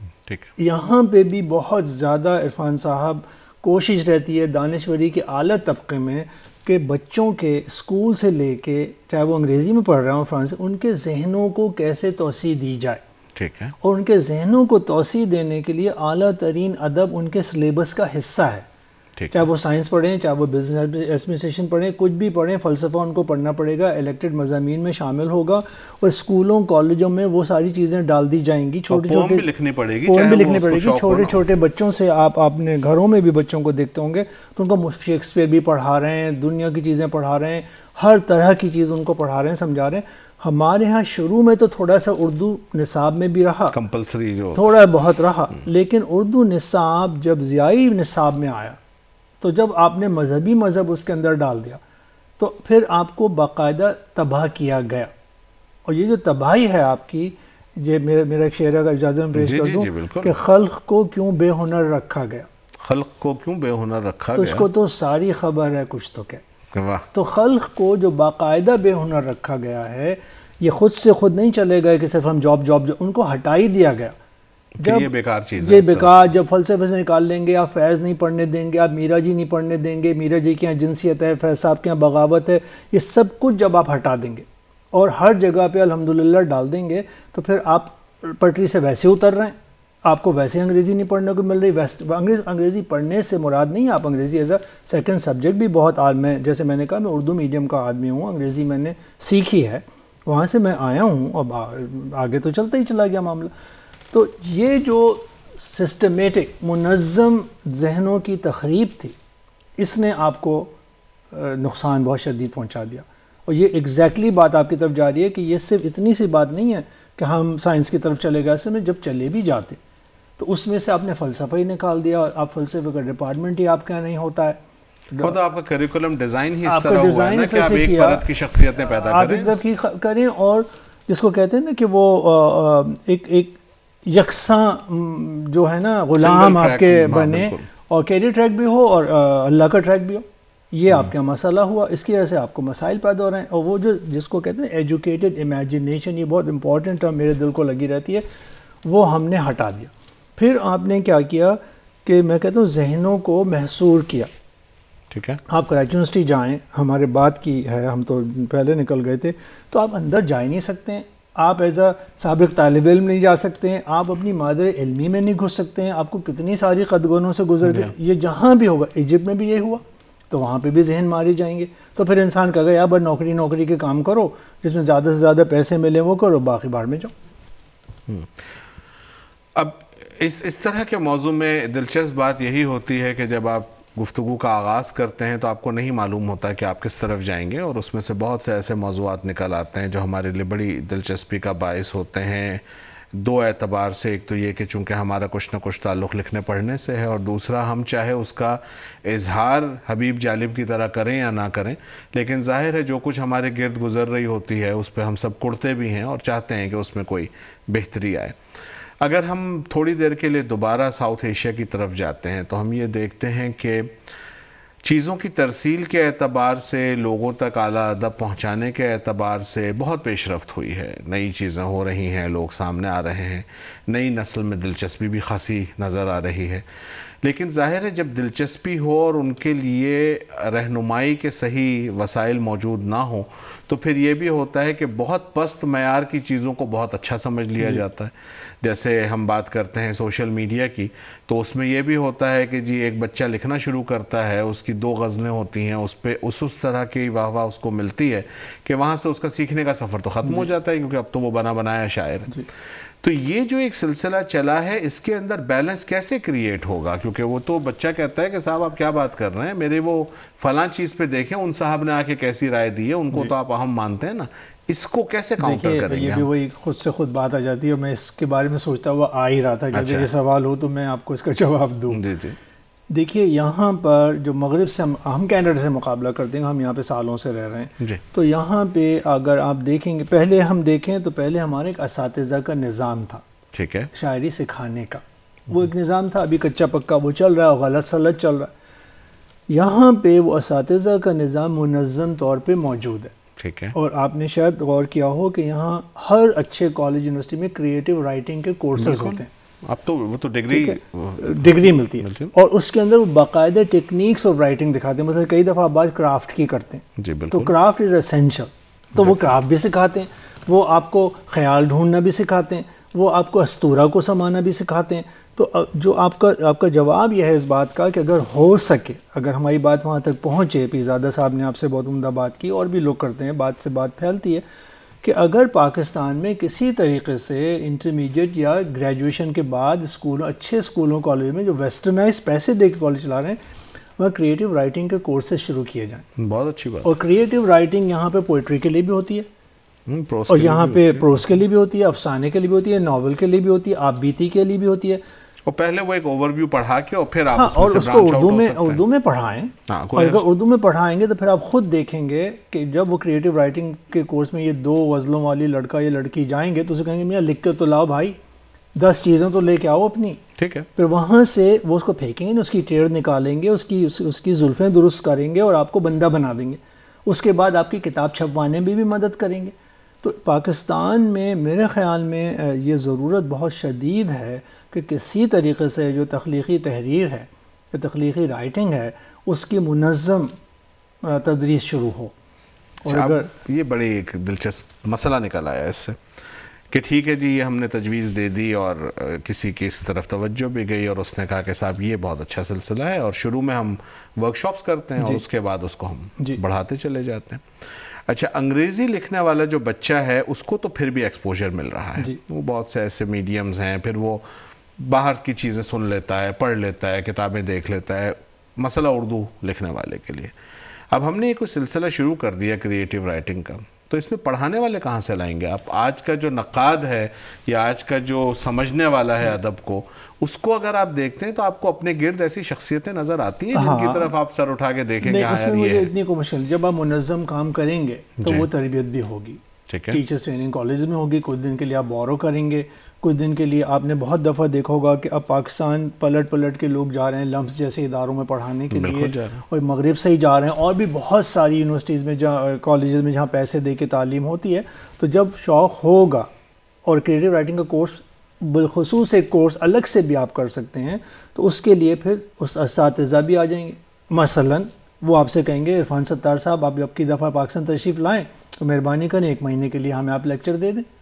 یہاں پہ بھی بہت زیادہ عرفان صاحب کوشش رہتی ہے دانشوری کے اعلیٰ طبقے میں کہ بچوں کے اسکول سے لے کے چاہے وہ انگریزی میں پڑھ رہے ہوں فرانس, ان کے ذہنوں کو کیسے توسیع دی جائے. ٹھیک ہے, اور ان کے ذہنوں کو توسیع دینے کے لیے اعلیٰ ترین ادب ان کے سلیبس کا حصہ ہے. چاہے وہ سائنس پڑھیں, چاہے وہ بزنس ایڈمنسٹریشن پڑھیں, کچھ بھی پڑھیں, فلسفہ ان کو پڑھنا پڑے گا, الیکٹڈ مضامین میں شامل ہوگا, اور اسکولوں کالجوں میں وہ ساری چیزیں ڈال دی جائیں گی. چھوٹے چھوٹے پوئم بھی لکھنی پڑے گی, پوئم بھی لکھنی پڑے گی. چھوٹے چھوٹے بچوں سے آپ اپنے گھروں میں بھی بچوں کو دیکھتے ہوں گے تو ان کو شیکسپیئر بھی پڑھا رہے ہیں, دنیا کی چیزیں پڑھا رہے ہیں, ہر طرح کی چیز ان کو پڑھا رہے ہیں, سمجھا رہے ہیں. ہمارے ہاں شروع میں تو تھوڑا سا اردو نصاب میں بھی رہا, کمپلسری جو تھوڑا بہت رہا, لیکن اردو نصاب جب ضیائی نصاب میں آیا تو جب آپ نے مذہبی مذہب اس کے اندر ڈال دیا تو پھر آپ کو باقاعدہ تباہ کیا گیا. اور یہ جو تباہی ہے آپ کی, یہ میرا میرا ایک شعر اگر اجازت میں پیش کر دوں کہ خلق کو کیوں بے ہنر رکھا گیا, خلق کو کیوں بے ہنر رکھا تو گیا, اس کو تو ساری خبر ہے کچھ تو کہ واہ. تو خلق کو جو باقاعدہ بے ہنر رکھا گیا ہے, یہ خود سے خود نہیں چلے گئے کہ صرف ہم جاب جاب, ان کو ہٹا ہی دیا گیا. جب یہ بیکار چیز ہے, یہ بیکار, جب فلسفے سے نکال لیں گے, آپ فیض نہیں پڑھنے دیں گے, آپ میرا جی نہیں پڑھنے دیں گے, میرا جی کے یہاں جنسیت ہے, فیض صاحب کے یہاں بغاوت ہے, یہ سب کچھ جب آپ ہٹا دیں گے اور ہر جگہ پہ الحمدللہ ڈال دیں گے تو پھر آپ پٹری سے ویسے اتر رہے ہیں. آپ کو ویسے انگریزی نہیں پڑھنے کو مل رہی. ویسٹ انگریز انگریزی پڑھنے سے مراد نہیں ہے آپ انگریزی ایز اے سیکنڈ سبجیکٹ بھی بہت عالم ہے. جیسے میں نے کہا میں اردو میڈیم کا آدمی ہوں, انگریزی میں نے سیکھی ہے, وہاں سے میں آیا ہوں, اب آگے تو چلتا ہی چلا گیا معاملہ. تو یہ جو سسٹمیٹک منظم ذہنوں کی تخریب تھی, اس نے آپ کو نقصان بہت شدید پہنچا دیا. اور یہ ایگزیکٹلی بات آپ کی طرف جا رہی ہے کہ یہ صرف اتنی سی بات نہیں ہے کہ ہم سائنس کی طرف چلے گئے. اس میں جب چلے بھی جاتے تو اس میں سے آپ نے فلسفہ ہی نکال دیا, اور آپ فلسفے کا ڈپارٹمنٹ ہی آپ کا نہیں ہوتا ہے. خود آپ کا کریکولم ڈیزائن ہی اس طرح ہوا ہے نا کہ آپ ایک پرت کی شخصیتیں پیدا کریں, آپ ایک طرف کی کریں, اور جس کو کہتے ہیں نا کہ وہ ایک ایک یکساں جو ہے نا غلام آپ کے بنے, اور کیریئر ٹریک بھی ہو اور اللہ کا ٹریک بھی ہو. یہ آپ کا مسئلہ ہوا, اس کی وجہ سے آپ کو مسائل پیدا ہو رہے ہیں. اور وہ جو جس کو کہتے ہیں ایجوکیٹڈ امیجنیشن, یہ بہت امپورٹنٹ ٹرم میرے دل کو لگی رہتی ہے, وہ ہم نے ہٹا دیا. پھر آپ نے کیا کیا کہ میں کہتا ہوں ذہنوں کو محصور کیا. ٹھیک ہے, آپ کراچی یونیورسٹی جائیں, ہمارے بات کی ہے, ہم تو پہلے نکل گئے تھے, تو آپ اندر جا ہی نہیں سکتے ہیں. آپ ایز اے سابق طالب علم نہیں جا سکتے ہیں, آپ اپنی مادر علمی میں نہیں گھس سکتے ہیں. آپ کو کتنی ساری قدگنوں سے گزر گئے. یہ جہاں بھی ہوگا, ایجپٹ میں بھی یہ ہوا, تو وہاں پہ بھی ذہن مارے جائیں گے. تو پھر انسان کہے گا یا بس نوکری نوکری کے کام کرو, جس میں زیادہ سے زیادہ پیسے ملیں وہ کرو, باقی باہر میں جاؤ. اب اس اس طرح کے موضوع میں دلچسپ بات یہی ہوتی ہے کہ جب آپ گفتگو کا آغاز کرتے ہیں تو آپ کو نہیں معلوم ہوتا کہ آپ کس طرف جائیں گے, اور اس میں سے بہت سے ایسے موضوعات نکل آتے ہیں جو ہمارے لیے بڑی دلچسپی کا باعث ہوتے ہیں. دو اعتبار سے, ایک تو یہ کہ چونکہ ہمارا کچھ نہ کچھ تعلق لکھنے پڑھنے سے ہے, اور دوسرا ہم چاہے اس کا اظہار حبیب جالب کی طرح کریں یا نہ کریں, لیکن ظاہر ہے جو کچھ ہمارے گرد گزر رہی ہوتی ہے اس پہ ہم سب کڑتے بھی ہیں اور چاہتے ہیں کہ اس میں کوئی بہتری آئے. اگر ہم تھوڑی دیر کے لیے دوبارہ ساؤتھ ایشیا کی طرف جاتے ہیں تو ہم یہ دیکھتے ہیں کہ چیزوں کی ترسیل کے اعتبار سے، لوگوں تک اعلیٰ ادب پہنچانے کے اعتبار سے بہت پیش رفت ہوئی ہے. نئی چیزیں ہو رہی ہیں، لوگ سامنے آ رہے ہیں، نئی نسل میں دلچسپی بھی خاصی نظر آ رہی ہے. لیکن ظاہر ہے جب دلچسپی ہو اور ان کے لیے رہنمائی کے صحیح وسائل موجود نہ ہوں تو پھر یہ بھی ہوتا ہے کہ بہت پست معیار کی چیزوں کو بہت اچھا سمجھ لیا جاتا ہے. جیسے ہم بات کرتے ہیں سوشل میڈیا کی، تو اس میں یہ بھی ہوتا ہے کہ جی ایک بچہ لکھنا شروع کرتا ہے، اس کی دو غزلیں ہوتی ہیں، اس پہ اس اس طرح کی واہ واہ اس کو ملتی ہے کہ وہاں سے اس کا سیکھنے کا سفر تو ختم ہو جاتا ہے، کیونکہ اب تو وہ بنا بنایا شاعر ہے. تو یہ جو ایک سلسلہ چلا ہے، اس کے اندر بیلنس کیسے کریٹ ہوگا؟ کیونکہ وہ تو بچہ کہتا ہے کہ صاحب آپ کیا بات کر رہے ہیں، میرے وہ فلاں چیز پہ دیکھیں ان صاحب نے آ کے کیسی رائے دی ہے، ان کو تو آپ اہم مانتے ہیں نا. اس کو کیسے کاؤنٹر کریں گے؟ یہ بھی وہی خود سے خود بات آ جاتی ہے. میں اس کے بارے میں سوچتا ہوا آ ہی رہا تھا کہ یہ سوال ہو تو میں آپ کو اس کا جواب دوں. جی جی دیکھیے یہاں پر جو مغرب سے ہم کینیڈا سے مقابلہ کرتے ہیں، ہم یہاں پہ سالوں سے رہ رہے ہیں، تو یہاں پہ اگر آپ دیکھیں گے، پہلے ہم دیکھیں تو پہلے ہمارے ایک اساتذہ کا نظام تھا، ٹھیک ہے، شاعری سکھانے کا وہ ایک نظام تھا. ابھی کچا پکا وہ چل رہا ہے، غلط سلط چل رہا ہے. یہاں پہ وہ اساتذہ کا نظام منظم طور پہ موجود ہے، ٹھیک ہے. اور آپ نے شاید غور کیا ہو کہ یہاں ہر اچھے کالج یونیورسٹی میں کریٹیو رائٹنگ کے کورسز ہوتے ہیں. اب تو وہ تو ڈگری ڈگری ملتی ہے، اور اس کے اندر وہ باقاعدہ ٹیکنیکس آف رائٹنگ دکھاتے ہیں. مثلا کئی دفعہ آپ بات کرافٹ کی کرتے ہیں، تو کرافٹ از اسینشل، تو وہ کرافٹ بھی سکھاتے ہیں، وہ آپ کو خیال ڈھونڈنا بھی سکھاتے ہیں، وہ آپ کو اسطورہ کو سمانا بھی سکھاتے ہیں. تو جو آپ کا آپ کا جواب یہ ہے اس بات کا کہ اگر ہو سکے، اگر ہماری بات وہاں تک پہنچے، پیرزادہ صاحب نے آپ سے بہت عمدہ بات کی اور بھی لوگ کرتے ہیں، بات سے بات پھیلتی ہے کہ اگر پاکستان میں کسی طریقے سے انٹرمیڈیٹ یا گریجویشن کے بعد اسکولوں، اچھے اسکولوں کالج میں جو ویسٹرنائز پیسے دے کے کالج چلا رہے ہیں، وہاں کریٹیو رائٹنگ کے کورسز شروع کیے جائیں. بہت اچھی بات. اور کریٹیو رائٹنگ یہاں پہ پوئٹری کے لیے بھی ہوتی ہے، اور یہاں پہ پروز کے لیے بھی ہوتی ہے، افسانے کے لیے بھی ہوتی ہے، ناول کے لیے بھی ہوتی ہے، آپ بیتی کے لیے بھی ہوتی ہے. اور پہلے وہ ایک اوور ویو پڑھا کے اور پھر آپ ہاں اور اس کو اردو میں اردو میں پڑھائیں. اور اگر اردو میں پڑھائیں گے تو پھر آپ خود دیکھیں گے کہ جب وہ کریٹیو رائٹنگ کے کورس میں یہ دو غزلوں والی لڑکا یا لڑکی جائیں گے تو اسے کہیں گے میاں لکھ کے تو لاؤ بھائی، دس چیزیں تو لے کے آؤ اپنی، ٹھیک ہے. پھر وہاں سے وہ اس کو پھینکیں گے، اس کی ٹیڑھ نکالیں گے، اس کی اس کی زلفیں درست کریں گے اور آپ کو بندہ بنا دیں گے. اس کے بعد آپ کی کتاب چھپوانے میں بھی مدد کریں گے. تو پاکستان میں میرے خیال میں یہ ضرورت بہت شدید ہے کہ کسی طریقے سے جو تخلیقی تحریر ہے یا تخلیقی رائٹنگ ہے اس کی منظم تدریس شروع ہو. اور اگر یہ بڑی ایک دلچسپ مسئلہ نکل آیا اس سے کہ ٹھیک ہے جی یہ ہم نے تجویز دے دی اور کسی کی اس طرف توجہ بھی گئی اور اس نے کہا کہ صاحب یہ بہت اچھا سلسلہ ہے، اور شروع میں ہم ورک شاپس کرتے ہیں اور اس کے بعد اس کو ہم بڑھاتے چلے جاتے ہیں. اچھا، انگریزی لکھنے والا جو بچہ ہے اس کو تو پھر بھی ایکسپوجر مل رہا ہے، وہ بہت سے ایسے میڈیمز ہیں، پھر وہ باہر کی چیزیں سن لیتا ہے، پڑھ لیتا ہے، کتابیں دیکھ لیتا ہے. مسئلہ اردو لکھنے والے کے لیے اب ہم نے یہ کوئی سلسلہ شروع کر دیا کریٹیو رائٹنگ کا، تو اس میں پڑھانے والے کہاں سے لائیں گے آپ؟ آج کا جو نقاد ہے یا آج کا جو سمجھنے والا ہے ادب کو، اس کو اگر آپ دیکھتے ہیں تو آپ کو اپنے گرد ایسی شخصیتیں نظر آتی ہیں جن کی طرف آپ سر اٹھا کے دیکھیں گے. اس میں مجھے اتنی کو مشکل، جب آپ منظم کام کریں گے تو وہ تربیت بھی ہوگی، ٹیچرز ٹریننگ کالج میں ہوگی، کچھ دن کے لیے آپ بورو کریں گے، کچھ دن کے لیے آپ نے بہت دفعہ دیکھا ہوگا کہ اب پاکستان پلٹ پلٹ کے لوگ جا رہے ہیں لمس جیسے اداروں میں پڑھانے کے لیے، اور مغرب سے ہی جا رہے ہیں، اور بھی بہت ساری یونیورسٹیز میں جہاں کالجز میں جہاں پیسے دے کے تعلیم ہوتی ہے. تو جب شوق ہوگا اور کریٹیو رائٹنگ کا کورس بالخصوص ایک کورس الگ سے بھی آپ کر سکتے ہیں، تو اس کے لیے پھر اس اساتذہ بھی آ جائیں گے. مثلاً وہ آپ سے کہیں گے عرفان ستار صاحب آپ اب کی دفعہ پاکستان تشریف لائیں تو مہربانی کریں ایک مہینے کے لیے ہمیں آپ لیکچر دے دیں.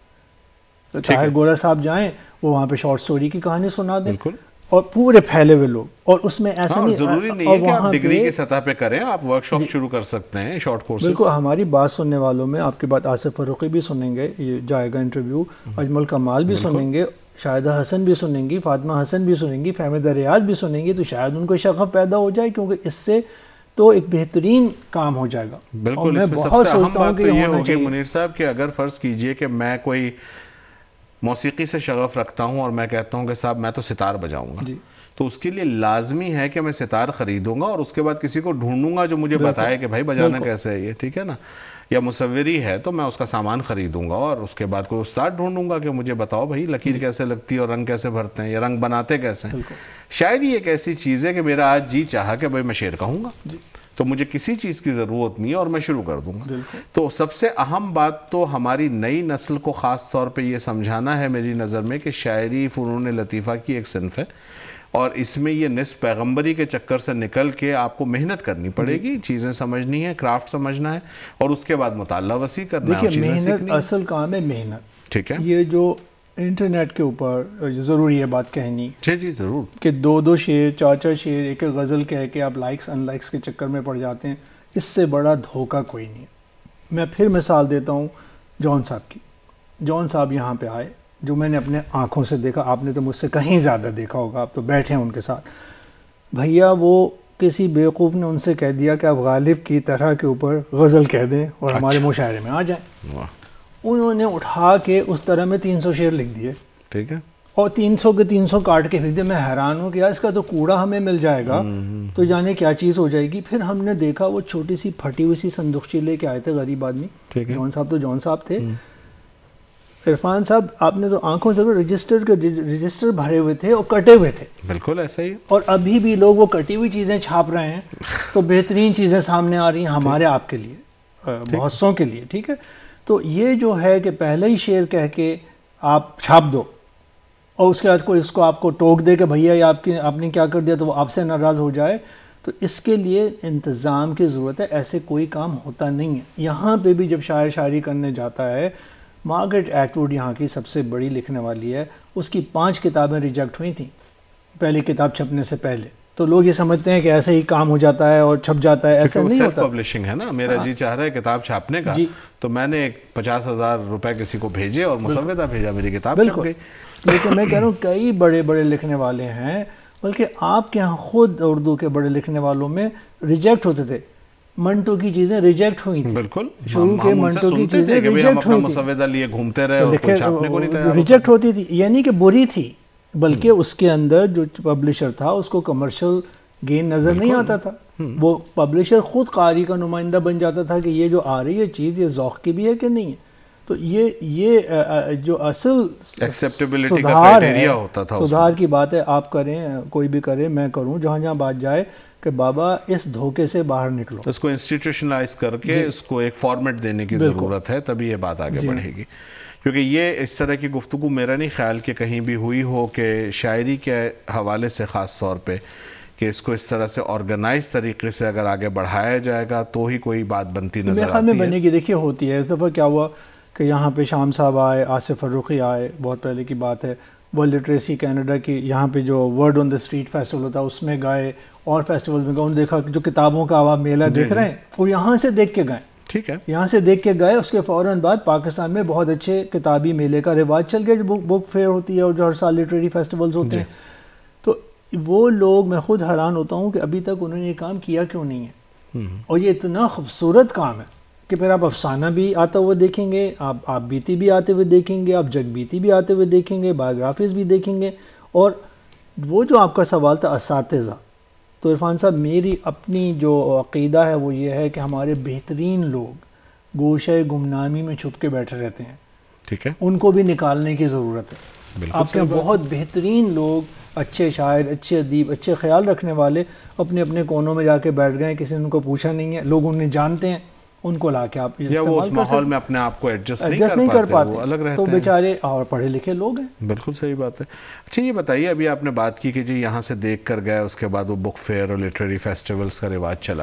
تو طاہر گورا صاحب جائیں، وہ وہاں پہ شارٹ سٹوری کی کہانی سنا دیں، اور پورے پھیلے ہوئے لوگ. اور اس میں ایسا نہیں ضروری نہیں ہے کہ آپ ڈگری کی سطح پہ کریں، آپ ورک شاپ شروع کر سکتے ہیں، شارٹ کورسز. بالکل. ہماری بات سننے والوں میں آپ کے بعد آصف فروقی بھی سنیں گے، یہ جائے گا انٹرویو، اجمل کمال بھی سنیں گے، شاہدہ حسن بھی سنیں گی، فاطمہ حسن بھی سنیں گی، فہمیدہ ریاض بھی سنیں گی. تو شاید ان کو شغف پیدا ہو جائے، کیونکہ اس سے تو ایک بہترین کام ہو جائے گا. بالکل. اس میں سب سے اہم بات تو یہ ہوگی منیر صاحب کہ اگر فرض کیجئے کہ میں کوئی موسیقی سے شغف رکھتا ہوں اور میں کہتا ہوں کہ صاحب میں تو ستار بجاؤں گا, تو اس کے لیے لازمی ہے کہ میں ستار خریدوں گا اور اس کے بعد کسی کو ڈھونڈوں گا جو مجھے بتائے کہ بھائی بجانا کیسے ہے یہ, ٹھیک ہے نا. یا مصوری ہے تو میں اس کا سامان خریدوں گا اور اس کے بعد کوئی استاد ڈھونڈوں گا کہ مجھے بتاؤ بھائی لکیر کیسے لگتی ہے اور رنگ کیسے بھرتے ہیں یا رنگ بناتے کیسے ہیں. شاعری ایک ایسی چیز ہے کہ میرا آج جی چاہا کہ بھائی میں شعر کہوں گا تو مجھے کسی چیز کی ضرورت نہیں ہے اور میں شروع کر دوں گا. تو سب سے اہم بات تو ہماری نئی نسل کو خاص طور پہ یہ سمجھانا ہے میری نظر میں کہ شاعری فنون لطیفہ کی ایک صنف ہے اور اس میں یہ نصف پیغمبری کے چکر سے نکل کے آپ کو محنت کرنی پڑے گی, چیزیں سمجھنی ہے, کرافٹ سمجھنا ہے اور اس کے بعد مطالعہ وسیع کرنا ہے. دیکھیے محنت اصل کام ہے محنت, ٹھیک ہے. یہ جو انٹرنیٹ کے اوپر ضروری ہے بات کہنی, جی جی ضرور, کہ دو دو شعر چار چار شعر ایک ایک غزل کہہ کے آپ لائکس ان لائکس کے چکر میں پڑ جاتے ہیں, اس سے بڑا دھوکہ کوئی نہیں ہے. میں پھر مثال دیتا ہوں جون صاحب کی. جون صاحب یہاں پہ آئے, جو میں نے اپنے آنکھوں سے دیکھا, آپ نے تو مجھ سے کہیں زیادہ دیکھا ہوگا, آپ تو بیٹھے ہیں ان کے ساتھ. بھیا وہ کسی بیوقوف نے ان سے کہہ دیا کہ آپ غالب کی طرح کے اوپر غزل کہہ دیں اور ہمارے مشاعرے میں آ جائیں. انہوں نے اٹھا کے اس طرح میں تین سو شعر لکھ دیے, ٹھیک ہے, اور تین سو کے تین سو کاٹ کے پھینک دیے. میں حیران ہوں کہ یار اس کا تو کوڑا ہمیں مل جائے گا تو جانے کیا چیز ہو جائے گی. پھر ہم نے دیکھا وہ چھوٹی سی پھٹی ہوئی سی صندوقچی لے کے آئے تھے غریب آدمی. جون صاحب تو جون صاحب تھے. عرفان صاحب آپ نے تو آنکھوں سے رجسٹر کے رجسٹر بھرے ہوئے تھے اور کٹے ہوئے تھے. بالکل ایسا ہی. اور ابھی بھی لوگ وہ کٹی ہوئی چیزیں چھاپ رہے ہیں تو بہترین چیزیں سامنے آ رہی ہیں ہمارے آپ کے لیے, بہت سوں کے لیے, ٹھیک ہے. تو یہ جو ہے کہ پہلے ہی شعر کہہ کے آپ چھاپ دو اور اس کے بعد کوئی اس کو آپ کو ٹوک دے کہ بھیا یہ آپ کی آپ نے کیا کر دیا تو وہ آپ سے ناراض ہو جائے, تو اس کے لیے انتظام کی ضرورت ہے. ایسے کوئی کام ہوتا نہیں ہے. یہاں پہ بھی جب شاعر شاعری کرنے جاتا ہے, مارگریٹ ایٹ ووڈ یہاں کی سب سے بڑی لکھنے والی ہے, اس کی پانچ کتابیں ریجیکٹ ہوئی تھیں پہلی کتاب چھپنے سے پہلے. تو لوگ یہ سمجھتے ہیں کہ ایسے ہی کام ہو جاتا ہے اور چھپ جاتا ہے, ایسا نہیں ہوتا. پبلشنگ ہے نا, میرا جی چاہ رہا ہے کتاب چھاپنے کا, تو میں نے ایک پچاس ہزار روپے کسی کو بھیجے اور مسودہ بھیجا, میری کتاب چھپ گئی. لیکن میں کہہ رہا ہوں کئی بڑے بڑے لکھنے والے ہیں, بلکہ آپ کے یہاں خود اردو کے بڑے لکھنے والوں میں ریجیکٹ ہوتے تھے. منٹو کی چیزیں ریجیکٹ ہوئی تھیں. بالکل شروع کے منٹو کی چیزیں ریجیکٹ ہوئی تھیں, مسودہ لیے گھومتے رہے اور کوئی چھاپنے کو نہیں تیار, ریجیکٹ ہوتی تھی. یعنی کہ بری تھی, بلکہ اس کے اندر جو پبلشر تھا اس کو کمرشل گین نظر نہیں آتا تھا. وہ پبلشر خود قاری کا نمائندہ بن جاتا تھا کہ یہ جو آ رہی ہے چیز یہ ذوق کی بھی ہے کہ نہیں ہے. تو یہ یہ جو اصل ایکسیپٹیبلٹی کا کرائٹیریا ہوتا تھا, سدھار کی بات ہے. آپ کریں, کوئی بھی کرے, میں کروں, جہاں جہاں بات جائے کہ بابا اس دھوکے سے باہر نکلو, اس کو انسٹیٹیوشنلائز کر کے اس کو ایک فارمیٹ دینے کی ضرورت ہے, تبھی یہ بات آگے بڑھے گی. کیونکہ یہ اس طرح کی گفتگو میرا نہیں خیال کہ کہیں بھی ہوئی ہو کہ شاعری کے حوالے سے خاص طور پہ کہ اس کو اس طرح سے آرگنائز طریقے سے اگر آگے بڑھایا جائے گا تو ہی کوئی بات بنتی نظر آتی ہے. میں بنے گی. دیکھیے ہوتی ہے, اس دفعہ کیا ہوا کہ یہاں پہ شام صاحب آئے, آصف فروخی آئے, بہت پہلے کی بات ہے. ورلڈ لٹریسی کینیڈا کی یہاں پہ جو word on the street festival ہوتا ہے اس میں گئے, اور فیسٹیول میں گئے. انہوں نے دیکھا جو کتابوں کا آپ میلہ دیکھ رہے ہیں وہ یہاں سے دیکھ کے گئے, ٹھیک ہے, یہاں سے دیکھ کے گئے. اس کے فوراً بعد پاکستان میں بہت اچھے کتابی میلے کا رواج چل گیا, جو بک فیئر ہوتی ہے اور جو ہر سال لٹریری فیسٹیولز ہوتے ہیں. تو وہ لوگ, میں خود حیران ہوتا ہوں کہ ابھی تک انہوں نے یہ کام کیا کیوں نہیں ہے. اور یہ اتنا خوبصورت کام ہے کہ پھر آپ افسانہ بھی آتا ہوا دیکھیں گے, آپ آپ بیتی بھی آتے ہوئے دیکھیں گے, آپ جگ بیتی بھی آتے ہوئے دیکھیں گے, بایوگرافیز بھی دیکھیں گے. اور وہ جو آپ کا سوال تھا اساتذہ, تو عرفان صاحب میری اپنی جو عقیدہ ہے وہ یہ ہے کہ ہمارے بہترین لوگ گوشہ گمنامی میں چھپ کے بیٹھے رہتے ہیں, ٹھیک ہے, ان کو بھی نکالنے کی ضرورت ہے. آپ کے بہت بہترین لوگ, اچھے شاعر, اچھے ادیب, اچھے خیال رکھنے والے اپنے اپنے کونوں میں جا کے بیٹھ گئے, کسی نے ان کو پوچھا نہیں ہے, لوگ انہیں جانتے ہیں, ان کو لا کے آپ یا وہ اس ماحول میں اپنے آپ کو ایڈجسٹ نہیں کر پاتے, وہ الگ رہتے ہیں, تو بیچارے اور پڑھے لکھے لوگ ہیں. بالکل صحیح بات ہے. اچھا یہ بتائیے, ابھی آپ نے بات کی کہ جی یہاں سے دیکھ کر گئے, اس کے بعد وہ بک فیئر اور لٹریری فیسٹیولز کا رواج چلا.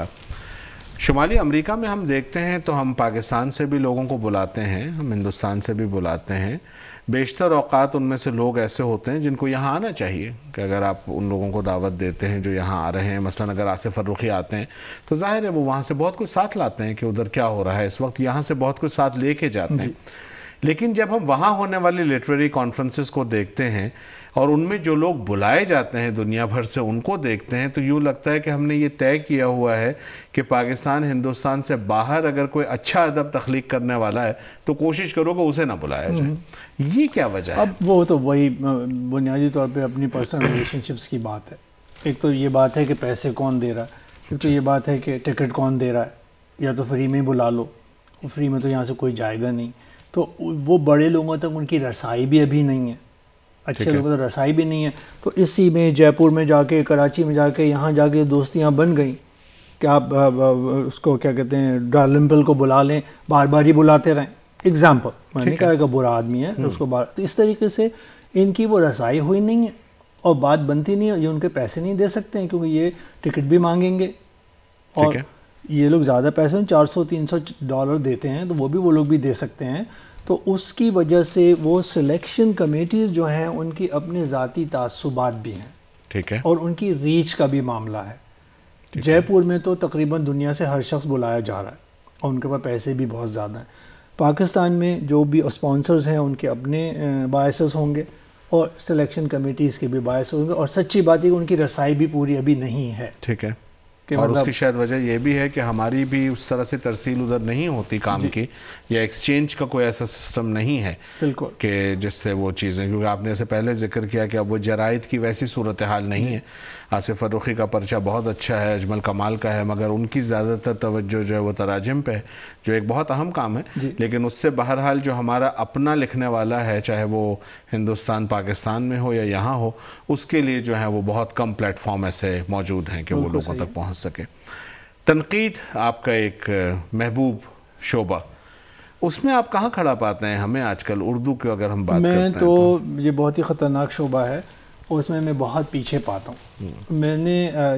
شمالی امریکہ میں ہم دیکھتے ہیں تو ہم پاکستان سے بھی لوگوں کو بلاتے ہیں, ہم ہندوستان سے بھی بلاتے ہیں. بیشتر اوقات ان میں سے لوگ ایسے ہوتے ہیں جن کو یہاں آنا چاہیے, کہ اگر آپ ان لوگوں کو دعوت دیتے ہیں جو یہاں آ رہے ہیں, مثلا اگر آصف فروخی آتے ہیں تو ظاہر ہے وہ وہاں سے بہت کچھ ساتھ لاتے ہیں کہ ادھر کیا ہو رہا ہے اس وقت, یہاں سے بہت کچھ ساتھ لے کے جاتے ہیں. لیکن جب ہم وہاں ہونے والی لٹریری کانفرنسز کو دیکھتے ہیں اور ان میں جو لوگ بلائے جاتے ہیں دنیا بھر سے ان کو دیکھتے ہیں تو یوں لگتا ہے کہ ہم نے یہ طے کیا ہوا ہے کہ پاکستان ہندوستان سے باہر اگر کوئی اچھا ادب تخلیق کرنے والا ہے تو کوشش کرو کہ اسے نہ بلایا جائے. یہ کیا وجہ ہے؟ اب وہ تو وہی بنیادی طور پہ اپنی پرسنل ریلیشن شپس کی بات ہے. ایک تو یہ بات ہے کہ پیسے کون دے رہا ہے, ایک تو یہ بات ہے کہ ٹکٹ کون دے رہا ہے, یا تو فری میں بلا لو, فری میں تو یہاں سے کوئی جائے گا نہیں. تو وہ بڑے لوگوں تک ان کی رسائی بھی ابھی نہیں ہے, اچھے لوگوں تک رسائی بھی نہیں ہے. تو اسی میں جے پور میں جا کے, کراچی میں جا کے, یہاں جا کے دوستیاں بن گئیں کہ آپ اس کو کیا کہتے ہیں ڈالمپل کو بلا لیں, بار بار ہی بلاتے رہیں. ایگزامپل, میں نہیں کہا کہ برا آدمی ہے اس کو بار, تو اس طریقے سے ان کی وہ رسائی ہوئی نہیں ہے اور بات بنتی نہیں ہے. یہ ان کے پیسے نہیں دے سکتے ہیں کیونکہ یہ ٹکٹ بھی مانگیں گے, اور یہ لوگ زیادہ پیسے چار سو تین سو ڈالر دیتے ہیں تو وہ بھی وہ لوگ بھی دے سکتے ہیں. تو اس کی وجہ سے وہ سلیکشن کمیٹیز جو ہیں ان کی اپنے ذاتی تعصبات بھی ہیں, ٹھیک ہے, اور ان کی ریچ کا بھی معاملہ ہے. جے پور میں تو تقریباً دنیا سے ہر شخص بلایا جا رہا ہے اور ان کے پاس پیسے بھی بہت زیادہ ہیں. پاکستان میں جو بھی اسپانسرز ہیں ان کے اپنے باعث ہوں گے اور سلیکشن کمیٹیز کے بھی باعث ہوں گے, اور سچی بات ہے کہ ان کی رسائی بھی پوری ابھی نہیں ہے. ٹھیک ہے, اور اس کی شاید وجہ یہ بھی ہے کہ ہماری بھی اس طرح سے ترسیل ادھر نہیں ہوتی کام کی, یا ایکسچینج کا کوئی ایسا سسٹم نہیں ہے بالکل کہ جس سے وہ چیزیں, کیونکہ آپ نے اسے پہلے ذکر کیا کہ اب وہ جرائد کی ویسی صورتحال نہیں ہے. آصف فروخی کا پرچہ بہت اچھا ہے, اجمل کمال کا ہے, مگر ان کی زیادہ تر توجہ جو ہے وہ تراجم پہ ہے, جو ایک بہت اہم کام ہے. لیکن اس سے بہرحال جو ہمارا اپنا لکھنے والا ہے, چاہے وہ ہندوستان پاکستان میں ہو یا یہاں ہو, اس کے لیے جو ہے وہ بہت کم پلیٹ فارم ایسے موجود ہیں کہ وہ لوگوں تک پہنچ سکے. تنقید آپ کا ایک محبوب شعبہ, اس میں آپ کہاں کھڑا پاتے ہیں ہمیں آج کل اردو کے اگر ہم بات کرتے ہیں؟ میں تو یہ بہت ہی خطرناک شعبہ ہے, اور اس میں میں بہت پیچھے پاتا ہوں. میں نے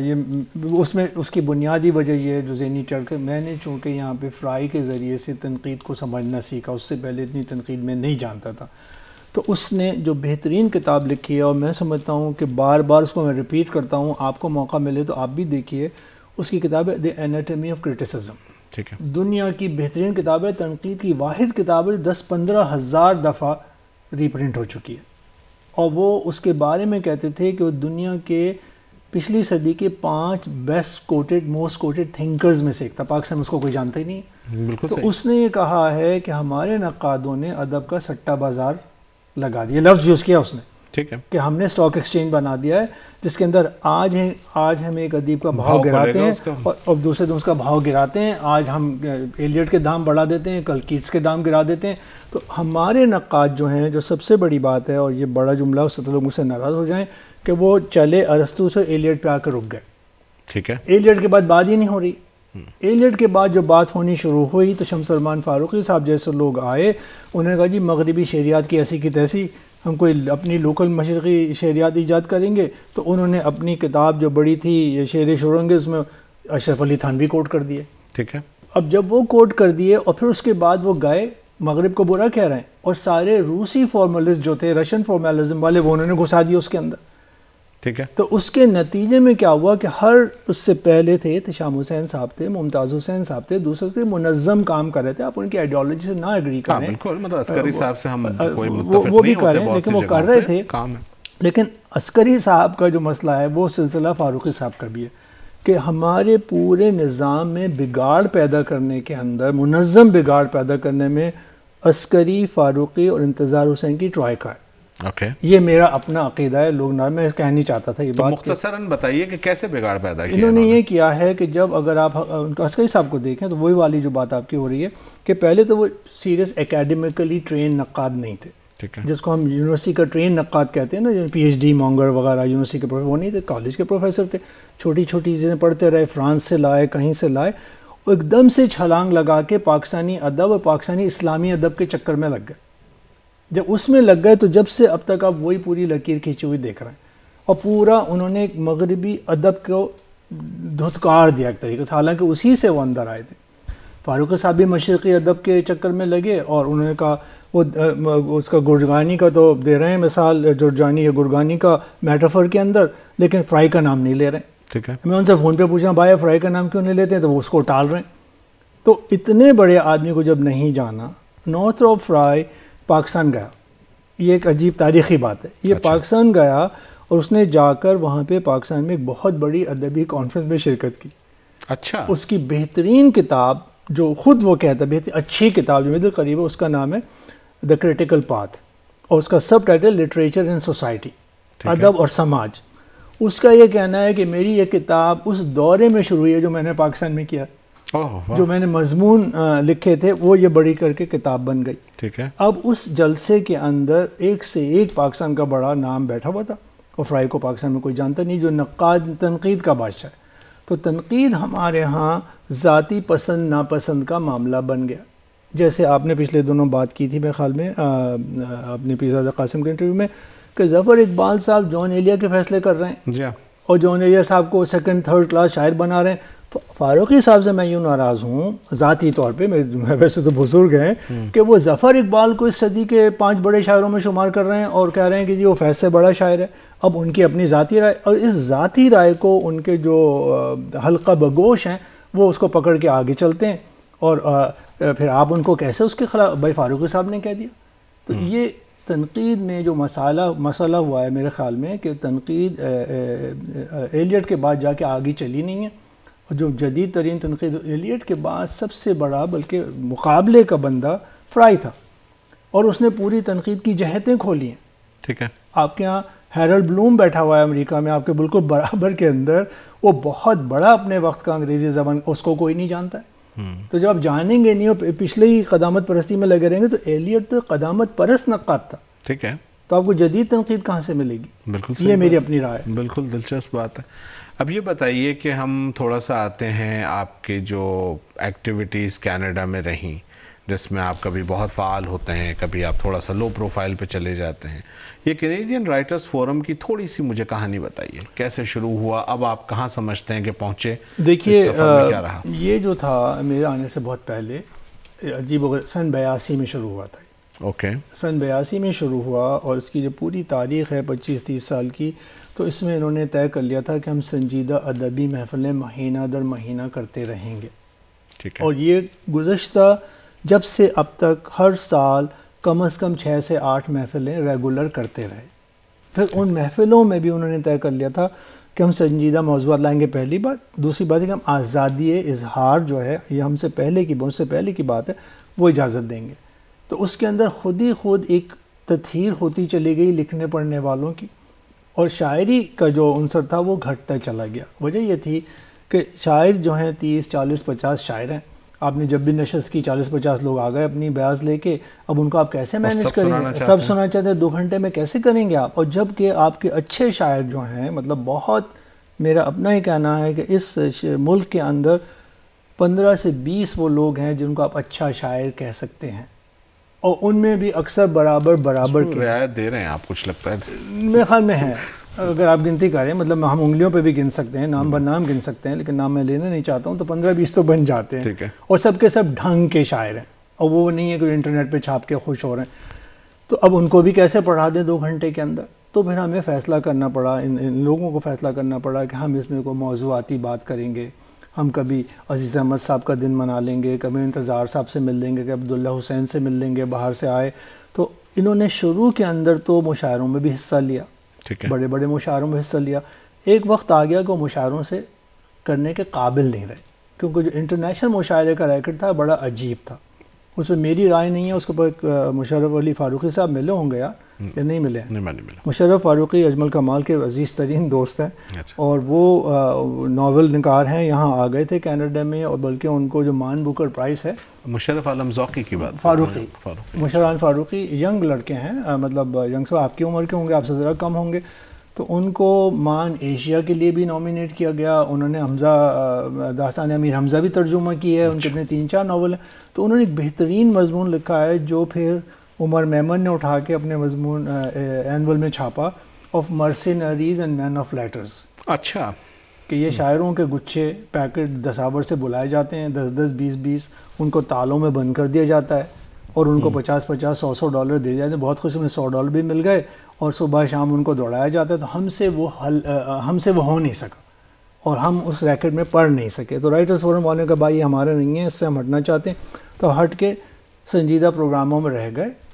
یہ اس میں اس کی بنیادی وجہ یہ ہے جو ذہنی چڑھ کے میں نے چونکہ یہاں پہ فرائی کے ذریعے سے تنقید کو سمجھنا سیکھا, اس سے پہلے اتنی تنقید میں نہیں جانتا تھا. تو اس نے جو بہترین کتاب لکھی ہے, اور میں سمجھتا ہوں کہ بار بار اس کو میں ریپیٹ کرتا ہوں, آپ کو موقع ملے تو آپ بھی دیکھیے. اس کی کتاب ہے دی اینیٹمی آف کرٹیسزم. ٹھیک ہے, دنیا کی بہترین کتاب ہے, تنقید کی واحد کتاب ہے, دس پندرہ ہزار دفعہ ریپرنٹ ہو چکی ہے. اور وہ اس کے بارے میں کہتے تھے کہ وہ دنیا کے پچھلی صدی کے پانچ best quoted most quoted thinkers میں سے ایک تھا. پاکستان میں اس کو کوئی جانتا ہی نہیں ہے. بالکل. تو اس نے یہ کہا ہے کہ ہمارے نقادوں نے ادب کا سٹہ بازار لگا دیا, لفظ یوز کیا اس نے, ٹھیک ہے, کہ ہم نے اسٹاک ایکسچینج بنا دیا ہے جس کے اندر آج ہیں آج ہم ایک ادیب کا بھاؤ گراتے ہیں اور دوسرے دن اس کا بھاؤ گراتے ہیں. آج ہم ایلیٹ کے دام بڑھا دیتے ہیں, کل کیٹس کے دام گرا دیتے ہیں. تو ہمارے نقاد جو ہیں, جو سب سے بڑی بات ہے, اور یہ بڑا جملہ اس سے لوگ مجھ سے ناراض ہو جائیں, کہ وہ چلے ارسطو سے ایلیٹ پہ آ کر رک گئے. ٹھیک ہے, ایلیٹ کے بعد بات ہی نہیں ہو رہی. ایلیٹ کے بعد جو بات ہونی شروع ہوئی تو شمس سلمان فاروقی صاحب جیسے لوگ آئے, انہوں نے کہا جی مغربی شعریات کی ایسی کی تیسی, ہم کوئی اپنی لوکل مشرقی شعریات ایجاد کریں گے. تو انہوں نے اپنی کتاب جو بڑی تھی شعر شورنگ, اس میں اشرف علی تھانوی کوٹ کر دیے. ٹھیک ہے, اب جب وہ کوٹ کر دیے اور پھر اس کے بعد وہ گئے مغرب کو برا کہہ رہے ہیں, اور سارے روسی فارملسٹ جو تھے, رشین فارملزم والے, وہ انہوں نے گھسا دیے اس کے اندر. ٹھیک ہے, تو اس کے نتیجے میں کیا ہوا کہ ہر اس سے پہلے تھے شام حسین صاحب تھے, ممتاز حسین صاحب تھے, دوسرے تھے منظم کام کر رہے تھے. آپ ان کی آئیڈیالوجی سے نہ ایگری کریں, بالکل, مطلب عسکری صاحب سے ہم کوئی متفق نہیں ہوتے, لیکن وہ کر رہے تھے کام ہے. لیکن عسکری صاحب کا جو مسئلہ ہے وہ سلسلہ فاروقی صاحب کا بھی ہے, کہ ہمارے پورے نظام میں بگاڑ پیدا کرنے کے اندر, منظم بگاڑ پیدا کرنے میں عسکری, فاروقی اور انتظار حسین کی ٹرائیکا ہے. Okay. یہ میرا اپنا عقیدہ ہے, لوگ نہ, میں کہنا چاہتا تھا یہ بات. مختصراً بتائیے کہ کیسے بگاڑ پیدا کیا انہوں نے. یہ کیا ہے کہ جب اگر آپ عسکری صاحب کو دیکھیں تو وہی والی جو بات آپ کی ہو رہی ہے, کہ پہلے تو وہ سیریس اکیڈمیکلی ٹرین نقاد نہیں تھے, جس کو ہم یونیورسٹی کا ٹرین نقاد کہتے ہیں نا, پی ایچ ڈی مانگر وغیرہ یونیورسٹی کے پروفیسر, وہ نہیں تھے, کالج کے پروفیسر تھے, چھوٹی چھوٹی چیزیں پڑھتے رہے, فرانس سے لائے, کہیں سے لائے, ایک دم سے چھلانگ لگا کے پاکستانی ادب اور پاکستانی اسلامی ادب کے چکر میں لگ گئے. جب اس میں لگ گئے تو جب سے اب تک آپ وہی پوری لکیر کھینچی ہوئی دیکھ رہے ہیں, اور پورا انہوں نے مغربی ادب کو دھتکار دیا ایک طریقے سے, حالانکہ اسی سے وہ اندر آئے تھے. فاروقی صاحب بھی مشرقی ادب کے چکر میں لگے, اور انہوں نے کہا وہ اس کا گرجانی کا تو دے رہے ہیں مثال, جرجانی یا گرگانی کا میٹافر کے اندر, لیکن فرائی کا نام نہیں لے رہے ہیں. ٹھیک ہے, میں ان سے فون پہ پوچھ رہا ہوں بھائی فرائی کا نام کیوں نہیں لیتے ہیں, تو وہ اس کو ٹال رہے ہیں. تو اتنے بڑے آدمی کو جب نہیں جانا, نارتھ آف فرائی پاکستان گیا. یہ ایک عجیب تاریخی بات ہے. یہ اچھا. پاکستان گیا اور اس نے جا کر وہاں پہ پاکستان میں ایک بہت بڑی ادبی کانفرنس میں شرکت کی. اچھا. اس کی بہترین کتاب جو خود وہ کہتا ہے بہترین اچھی کتاب جو میرے قریب ہے اس کا نام ہے دا کریٹیکل پاتھ اور اس کا subtitle literature and society, ادب اور سماج. اس کا یہ کہنا ہے کہ میری یہ کتاب اس دورے میں شروع ہوئی ہے جو میں نے پاکستان میں کیا, جو میں نے مضمون لکھے تھے وہ یہ بڑی کر کے کتاب بن گئی. ٹھیک ہے. اب اس جلسے کے اندر ایک سے ایک پاکستان کا بڑا نام بیٹھا ہوا تھا اور فرائی کو پاکستان میں کوئی جانتا نہیں, جو نقاد تنقید کا بادشاہ ہے. تو تنقید ہمارے ہاں ذاتی پسند ناپسند کا معاملہ بن گیا. جیسے آپ نے پچھلے دنوں بات کی تھی میرے خیال میں اپنے پیرزادہ قاسم کے انٹرویو میں کہ ظفر اقبال صاحب جان ایلیا کے فیصلے کر رہے ہیں جی اور جان ایلیا صاحب کو سیکنڈ تھرڈ کلاس شاعر بنا رہے ہیں. فاروقی صاحب سے میں یوں ناراض ہوں ذاتی طور پہ, ویسے تو بزرگ ہیں, کہ وہ ظفر اقبال کو اس صدی کے پانچ بڑے شاعروں میں شمار کر رہے ہیں اور کہہ رہے ہیں کہ جی وہ فیض سے بڑا شاعر ہے. اب ان کی اپنی ذاتی رائے, اور اس ذاتی رائے کو ان کے جو حلقہ بگوش ہیں وہ اس کو پکڑ کے آگے چلتے ہیں, اور پھر آپ ان کو کیسے اس کے خلاف, بھائی فاروقی صاحب نے کہہ دیا. تو یہ تنقید میں جو مسئلہ مسئلہ ہوا ہے میرے خیال میں کہ تنقید ایلیٹ کے بعد جا کے آگے چلی نہیں ہے, اور جو جدید ترین تنقید ایلیٹ کے بعد سب سے بڑا بلکہ مقابلے کا بندہ فرائی تھا, اور اس نے پوری تنقید کی جہتیں کھولی ہیں. ٹھیک ہے. آپ کے ہاں ہیرلڈ بلوم بیٹھا ہوا ہے امریکہ میں آپ کے بالکل برابر کے اندر, وہ بہت بڑا اپنے وقت کا انگریزی زبان, اس کو کوئی نہیں جانتا ہے. تو جب آپ جانیں گے نہیں اور پچھلے ہی قدامت پرستی میں لگے رہیں گے تو ایلیٹ تو قدامت پرست نقاد تھا. ٹھیک ہے. تو آپ کو جدید تنقید کہاں سے ملے گی؟ بالکل یہ میری اپنی رائے ہے. بالکل دلچسپ بات ہے. اب یہ بتائیے کہ ہم تھوڑا سا آتے ہیں آپ کے جو ایکٹیویٹیز کینیڈا میں رہیں, جس میں آپ کبھی بہت فعال ہوتے ہیں, کبھی آپ تھوڑا سا لو پروفائل پہ چلے جاتے ہیں. یہ کینیڈین رائٹرز فورم کی تھوڑی سی مجھے کہانی بتائیے, کیسے شروع ہوا, اب آپ کہاں سمجھتے ہیں کہ پہنچے, دیکھیے کیا رہا؟ یہ جو تھا میرے آنے سے بہت پہلے, عجیب و غریب سن بیاسی میں شروع ہوا تھا. اوکے. سن بیاسی میں شروع ہوا اور اس کی جو پوری تاریخ ہے پچیس تیس سال کی, تو اس میں انہوں نے طے کر لیا تھا کہ ہم سنجیدہ ادبی محفلیں مہینہ در مہینہ کرتے رہیں گے. ٹھیک ہے. اور یہ گزشتہ جب سے اب تک ہر سال کم از کم چھ سے آٹھ محفلیں ریگولر کرتے رہے. پھر ان محفلوں میں بھی انہوں نے طے کر لیا تھا کہ ہم سنجیدہ موضوعات لائیں گے, پہلی بات. دوسری بات ہے کہ ہم آزادی اظہار جو ہے, یہ ہم سے پہلے کی بہت سے پہلے کی بات ہے, وہ اجازت دیں گے. تو اس کے اندر خود ہی خود ایک تطہیر ہوتی چلی گئی لکھنے پڑھنے والوں کی, اور شاعری کا جو عنصر تھا وہ گھٹتا چلا گیا. وجہ یہ تھی کہ شاعر جو ہیں تیس چالیس پچاس شاعر ہیں, آپ نے جب بھی نشست کی چالیس پچاس لوگ آ گئے اپنی بیاض لے کے, اب ان کو آپ کیسے مینیج کریں گے؟ سب سننا چاہتے ہیں, دو گھنٹے میں کیسے کریں گے آپ؟ اور جب کہ آپ کے اچھے شاعر جو ہیں, مطلب بہت, میرا اپنا ہی کہنا ہے کہ اس ملک کے اندر پندرہ سے بیس وہ لوگ ہیں جن کو آپ اچھا شاعر کہہ سکتے ہیں, اور ان میں بھی اکثر برابر برابر کے رعایت دے رہے ہیں آپ, کچھ لگتا ہے میرے خیال میں ہے. اگر آپ گنتی کریں, مطلب ہم انگلیوں پہ بھی گن سکتے ہیں, نام بر نام گن سکتے ہیں, لیکن نام میں لینا نہیں چاہتا ہوں, تو پندرہ بیس تو بن جاتے ہیں. ٹھیک ہے. اور سب کے سب ڈھنگ کے شاعر ہیں, اور وہ نہیں ہے کہ انٹرنیٹ پہ چھاپ کے خوش ہو رہے ہیں. تو اب ان کو بھی کیسے پڑھا دیں دو گھنٹے کے اندر؟ تو پھر ہمیں فیصلہ کرنا پڑا, ان ان لوگوں کو فیصلہ کرنا پڑا کہ ہم اس میں کوئی موضوعاتی بات کریں گے. ہم کبھی عزیز احمد صاحب کا دن منا لیں گے, کبھی انتظار صاحب سے مل لیں گے, کبھی عبداللہ حسین سے مل لیں گے, باہر سے آئے. تو انہوں نے شروع کے اندر تو مشاعروں میں بھی حصہ لیا, بڑے بڑے مشاعروں میں حصہ لیا. ایک وقت آ گیا کہ وہ مشاعروں سے کرنے کے قابل نہیں رہے, کیونکہ جو انٹرنیشنل مشاعرے کا ریکٹ تھا بڑا عجیب تھا. اس میں میری رائے نہیں ہے, اس کے اوپر مشرف علی فاروقی صاحب ملے ہوں گے یار, یا نہیں ملے؟ مشرف فاروقی اجمل کمال کے عزیز ترین دوست ہیں, اور وہ ناول نگار ہیں, یہاں آ گئے تھے کینیڈا میں, اور بلکہ ان کو جو مان بوکر پرائز ہے, مشرف عالم ذوقی کی بات, فاروقی مشرف عالم فاروقی ینگ لڑکے ہیں, مطلب ینگ سے آپ کی عمر کے ہوں گے, آپ سے ذرا کم ہوں گے. تو ان کو مان ایشیا کے لیے بھی نامینیٹ کیا گیا. انہوں نے حمزہ داستان امیر حمزہ بھی ترجمہ کی ہے, ان کے اپنے تین چار ناول ہیں. تو انہوں نے ایک بہترین مضمون لکھا ہے جو پھر عمر میمن نے اٹھا کے اپنے مضمون اینول میں چھاپا, of mercenaries and men of letters. اچھا. کہ یہ شاعروں کے گچھے پیکٹ دساور سے بلائے جاتے ہیں, دس دس بیس بیس, ان کو تالوں میں بند کر دیا جاتا ہے, اور ان کو پچاس پچاس سو سو ڈالر دے جاتے ہیں. بہت خوشی میں سو ڈالر بھی مل گئے, اور صبح شام ان کو دوڑایا جاتا ہے. تو ہم سے وہ حل ہم سے وہ ہو نہیں سکا, اور ہم اس ریکٹ میں پڑھ نہیں سکے. تو رائٹرز فورم والوں کا بھائی ہمارا نہیں ہے, اس سے ہم ہٹنا چاہتے ہیں. تو ہٹ کے سنجیدہ پروگراموں میں رہ گئے,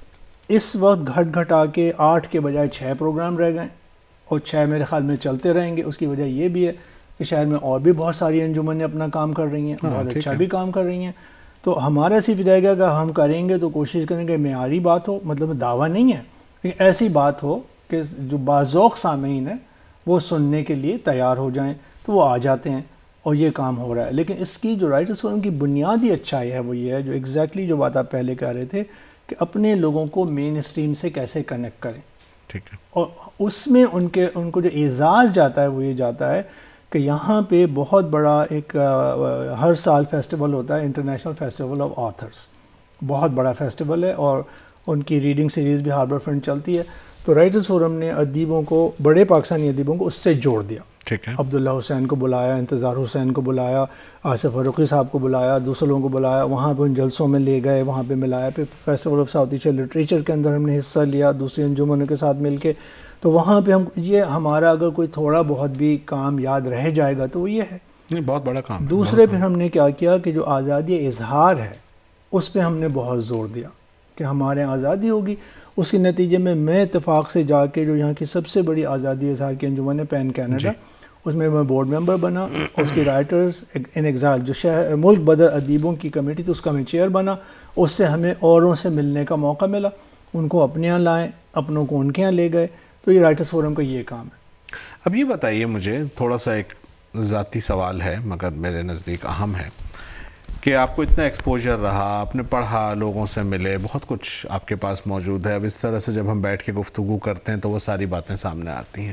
اس وقت گھٹ گھٹا کے آٹھ کے بجائے چھ پروگرام رہ گئے اور چھ میرے خیال میں چلتے رہیں گے. اس کی وجہ یہ بھی ہے کہ شہر میں اور بھی بہت ساری انجمنیں اپنا کام کر رہی ہیں, بہت اچھا بھی کام کر رہی ہیں. تو ہمارا صرف رہے گا کہ ہم کریں گے تو کوشش کریں گے معیاری بات ہو, مطلب دعویٰ نہیں ہے لیکن ایسی بات ہو کہ جو باذوق سامعین ہیں وہ سننے کے لیے تیار ہو جائیں, تو وہ آ جاتے ہیں اور یہ کام ہو رہا ہے. لیکن اس کی جو رائٹرز فورم کی بنیادی اچھائی ہے وہ یہ ہے, جو ایگزیکٹلی جو بات آپ پہلے کہہ رہے تھے کہ اپنے لوگوں کو مین اسٹریم سے کیسے کنیکٹ کریں. ٹھیک ہے. اور اس میں ان کے ان کو جو اعزاز جاتا ہے وہ یہ جاتا ہے کہ یہاں پہ بہت بڑا ایک ہر سال فیسٹیول ہوتا ہے, انٹرنیشنل فیسٹیول آف آتھرس, بہت بڑا فیسٹیول ہے اور ان کی ریڈنگ سیریز بھی ہاربر فرنٹ چلتی ہے. تو رائٹرز فورم نے ادیبوں کو, بڑے پاکستانی ادیبوں کو اس سے جوڑ دیا. ٹھیک ہے. عبداللہ حسین کو بلایا, انتظار حسین کو بلایا, آصف فاروقی صاحب کو بلایا, دوسرے لوگوں کو بلایا, وہاں پہ ان جلسوں میں لے گئے, وہاں پہ ملایا. پھر festival of South Asia literature کے اندر ہم نے حصہ لیا دوسری انجمنوں کے ساتھ مل کے. تو وہاں پہ ہم یہ ہمارا اگر کوئی تھوڑا بہت بھی کام یاد رہ جائے گا تو وہ یہ ہے, نہیں بہت بڑا کام. دوسرے پھر ہم نے کیا کیا کہ جو آزادی اظہار ہے اس پہ ہم نے بہت زور دیا کہ ہمارے یہاں آزادی ہوگی. اس کے نتیجے میں میں اتفاق سے جا کے جو یہاں کی سب سے بڑی آزادی اظہار کی انجمن ہے پین کینیڈا, اس میں میں بورڈ ممبر بنا. اس کی رائٹرز ان ایگزائل جو شہر ملک بدر ادیبوں کی کمیٹی تھی اس کا میں چیئر بنا. اس سے ہمیں اوروں سے ملنے کا موقع ملا, ان کو اپنے یہاں لائیں, اپنوں کو ان کے یہاں لے گئے. تو یہ رائٹرز فورم کا یہ کام ہے. اب یہ بتائیے مجھے, تھوڑا سا ایک ذاتی سوال ہے مگر میرے نزدیک اہم ہے, کہ آپ کو اتنا ایکسپوجر رہا, آپ نے پڑھا, لوگوں سے ملے, بہت کچھ آپ کے پاس موجود ہے. اب اس طرح سے جب ہم بیٹھ کے گفتگو کرتے ہیں تو وہ ساری باتیں سامنے آتی ہیں.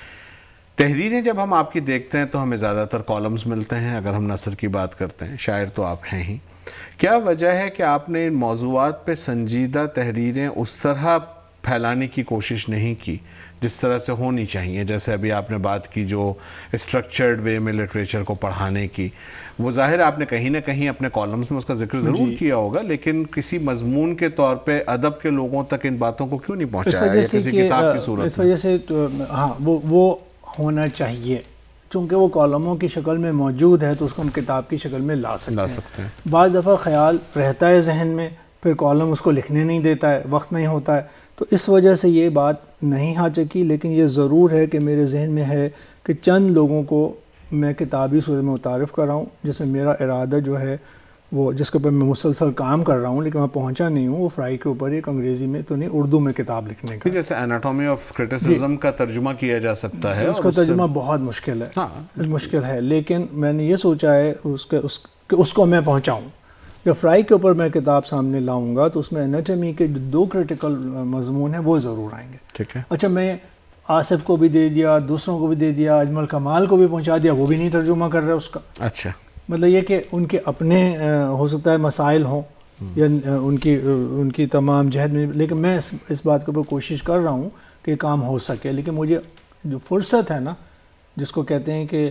تحریریں جب ہم آپ کی دیکھتے ہیں تو ہمیں زیادہ تر کالمز ملتے ہیں. اگر ہم نثر کی بات کرتے ہیں, شاعر تو آپ ہیں ہی. کیا وجہ ہے کہ آپ نے ان موضوعات پہ سنجیدہ تحریریں اس طرح پھیلانے کی کوشش نہیں کی جس طرح سے ہونی چاہیے؟ جیسے ابھی آپ نے بات کی جو اسٹرکچرڈ وے میں لٹریچر کو پڑھانے کی, وہ ظاہر آپ نے کہیں نہ کہیں اپنے کالمز میں اس کا ذکر ضرور کیا ہوگا, لیکن کسی مضمون کے طور پہ ادب کے لوگوں تک ان باتوں کو کیوں نہیں پہنچایا یا کسی کتاب کی صورت میں؟ اس وجہ سے ہاں وہ وہ ہونا چاہیے, چونکہ وہ کالموں کی شکل میں موجود ہے تو اس کو ہم کتاب کی شکل میں لا سکتے لا ہیں. سکتے ہیں. بعض دفعہ خیال رہتا ہے ذہن میں, پھر کالم اس کو لکھنے نہیں دیتا ہے, وقت نہیں ہوتا ہے, تو اس وجہ سے یہ بات نہیں آ چکی. لیکن یہ ضرور ہے کہ میرے ذہن میں ہے کہ چند لوگوں کو میں کتابی صورت میں متعارف کر رہا ہوں, جس میں میرا ارادہ جو ہے وہ جس کے اوپر میں مسلسل کام کر رہا ہوں لیکن میں پہنچا نہیں ہوں, وہ فرائی کے اوپر ایک انگریزی میں تو نہیں اردو میں کتاب لکھنے کا. جیسے اناٹومی آف کرٹیسزم کا ترجمہ کیا جا سکتا ہے, اس کا ترجمہ بہت مشکل ہے, مشکل ہے, لیکن میں نے یہ سوچا ہے اس کے اس کہ اس کو میں پہنچاؤں. جب فرائی کے اوپر میں کتاب سامنے لاؤں گا تو اس میں اناٹومی کے دو کرٹیکل مضمون ہیں وہ ضرور آئیں گے. ٹھیک ہے. اچھا میں آصف کو بھی دے دیا, دوسروں کو بھی دے دیا, اجمل کمال کو بھی پہنچا دیا, وہ بھی نہیں ترجمہ کر رہا اس کا. اچھا, مطلب یہ کہ ان کے اپنے ہو سکتا ہے مسائل ہوں یا ان کی ان کی تمام جہد میں, لیکن میں اس اس بات کے اوپر کوشش کر رہا ہوں کہ یہ کام ہو سکے. لیکن مجھے جو فرصت ہے نا, جس کو کہتے ہیں کہ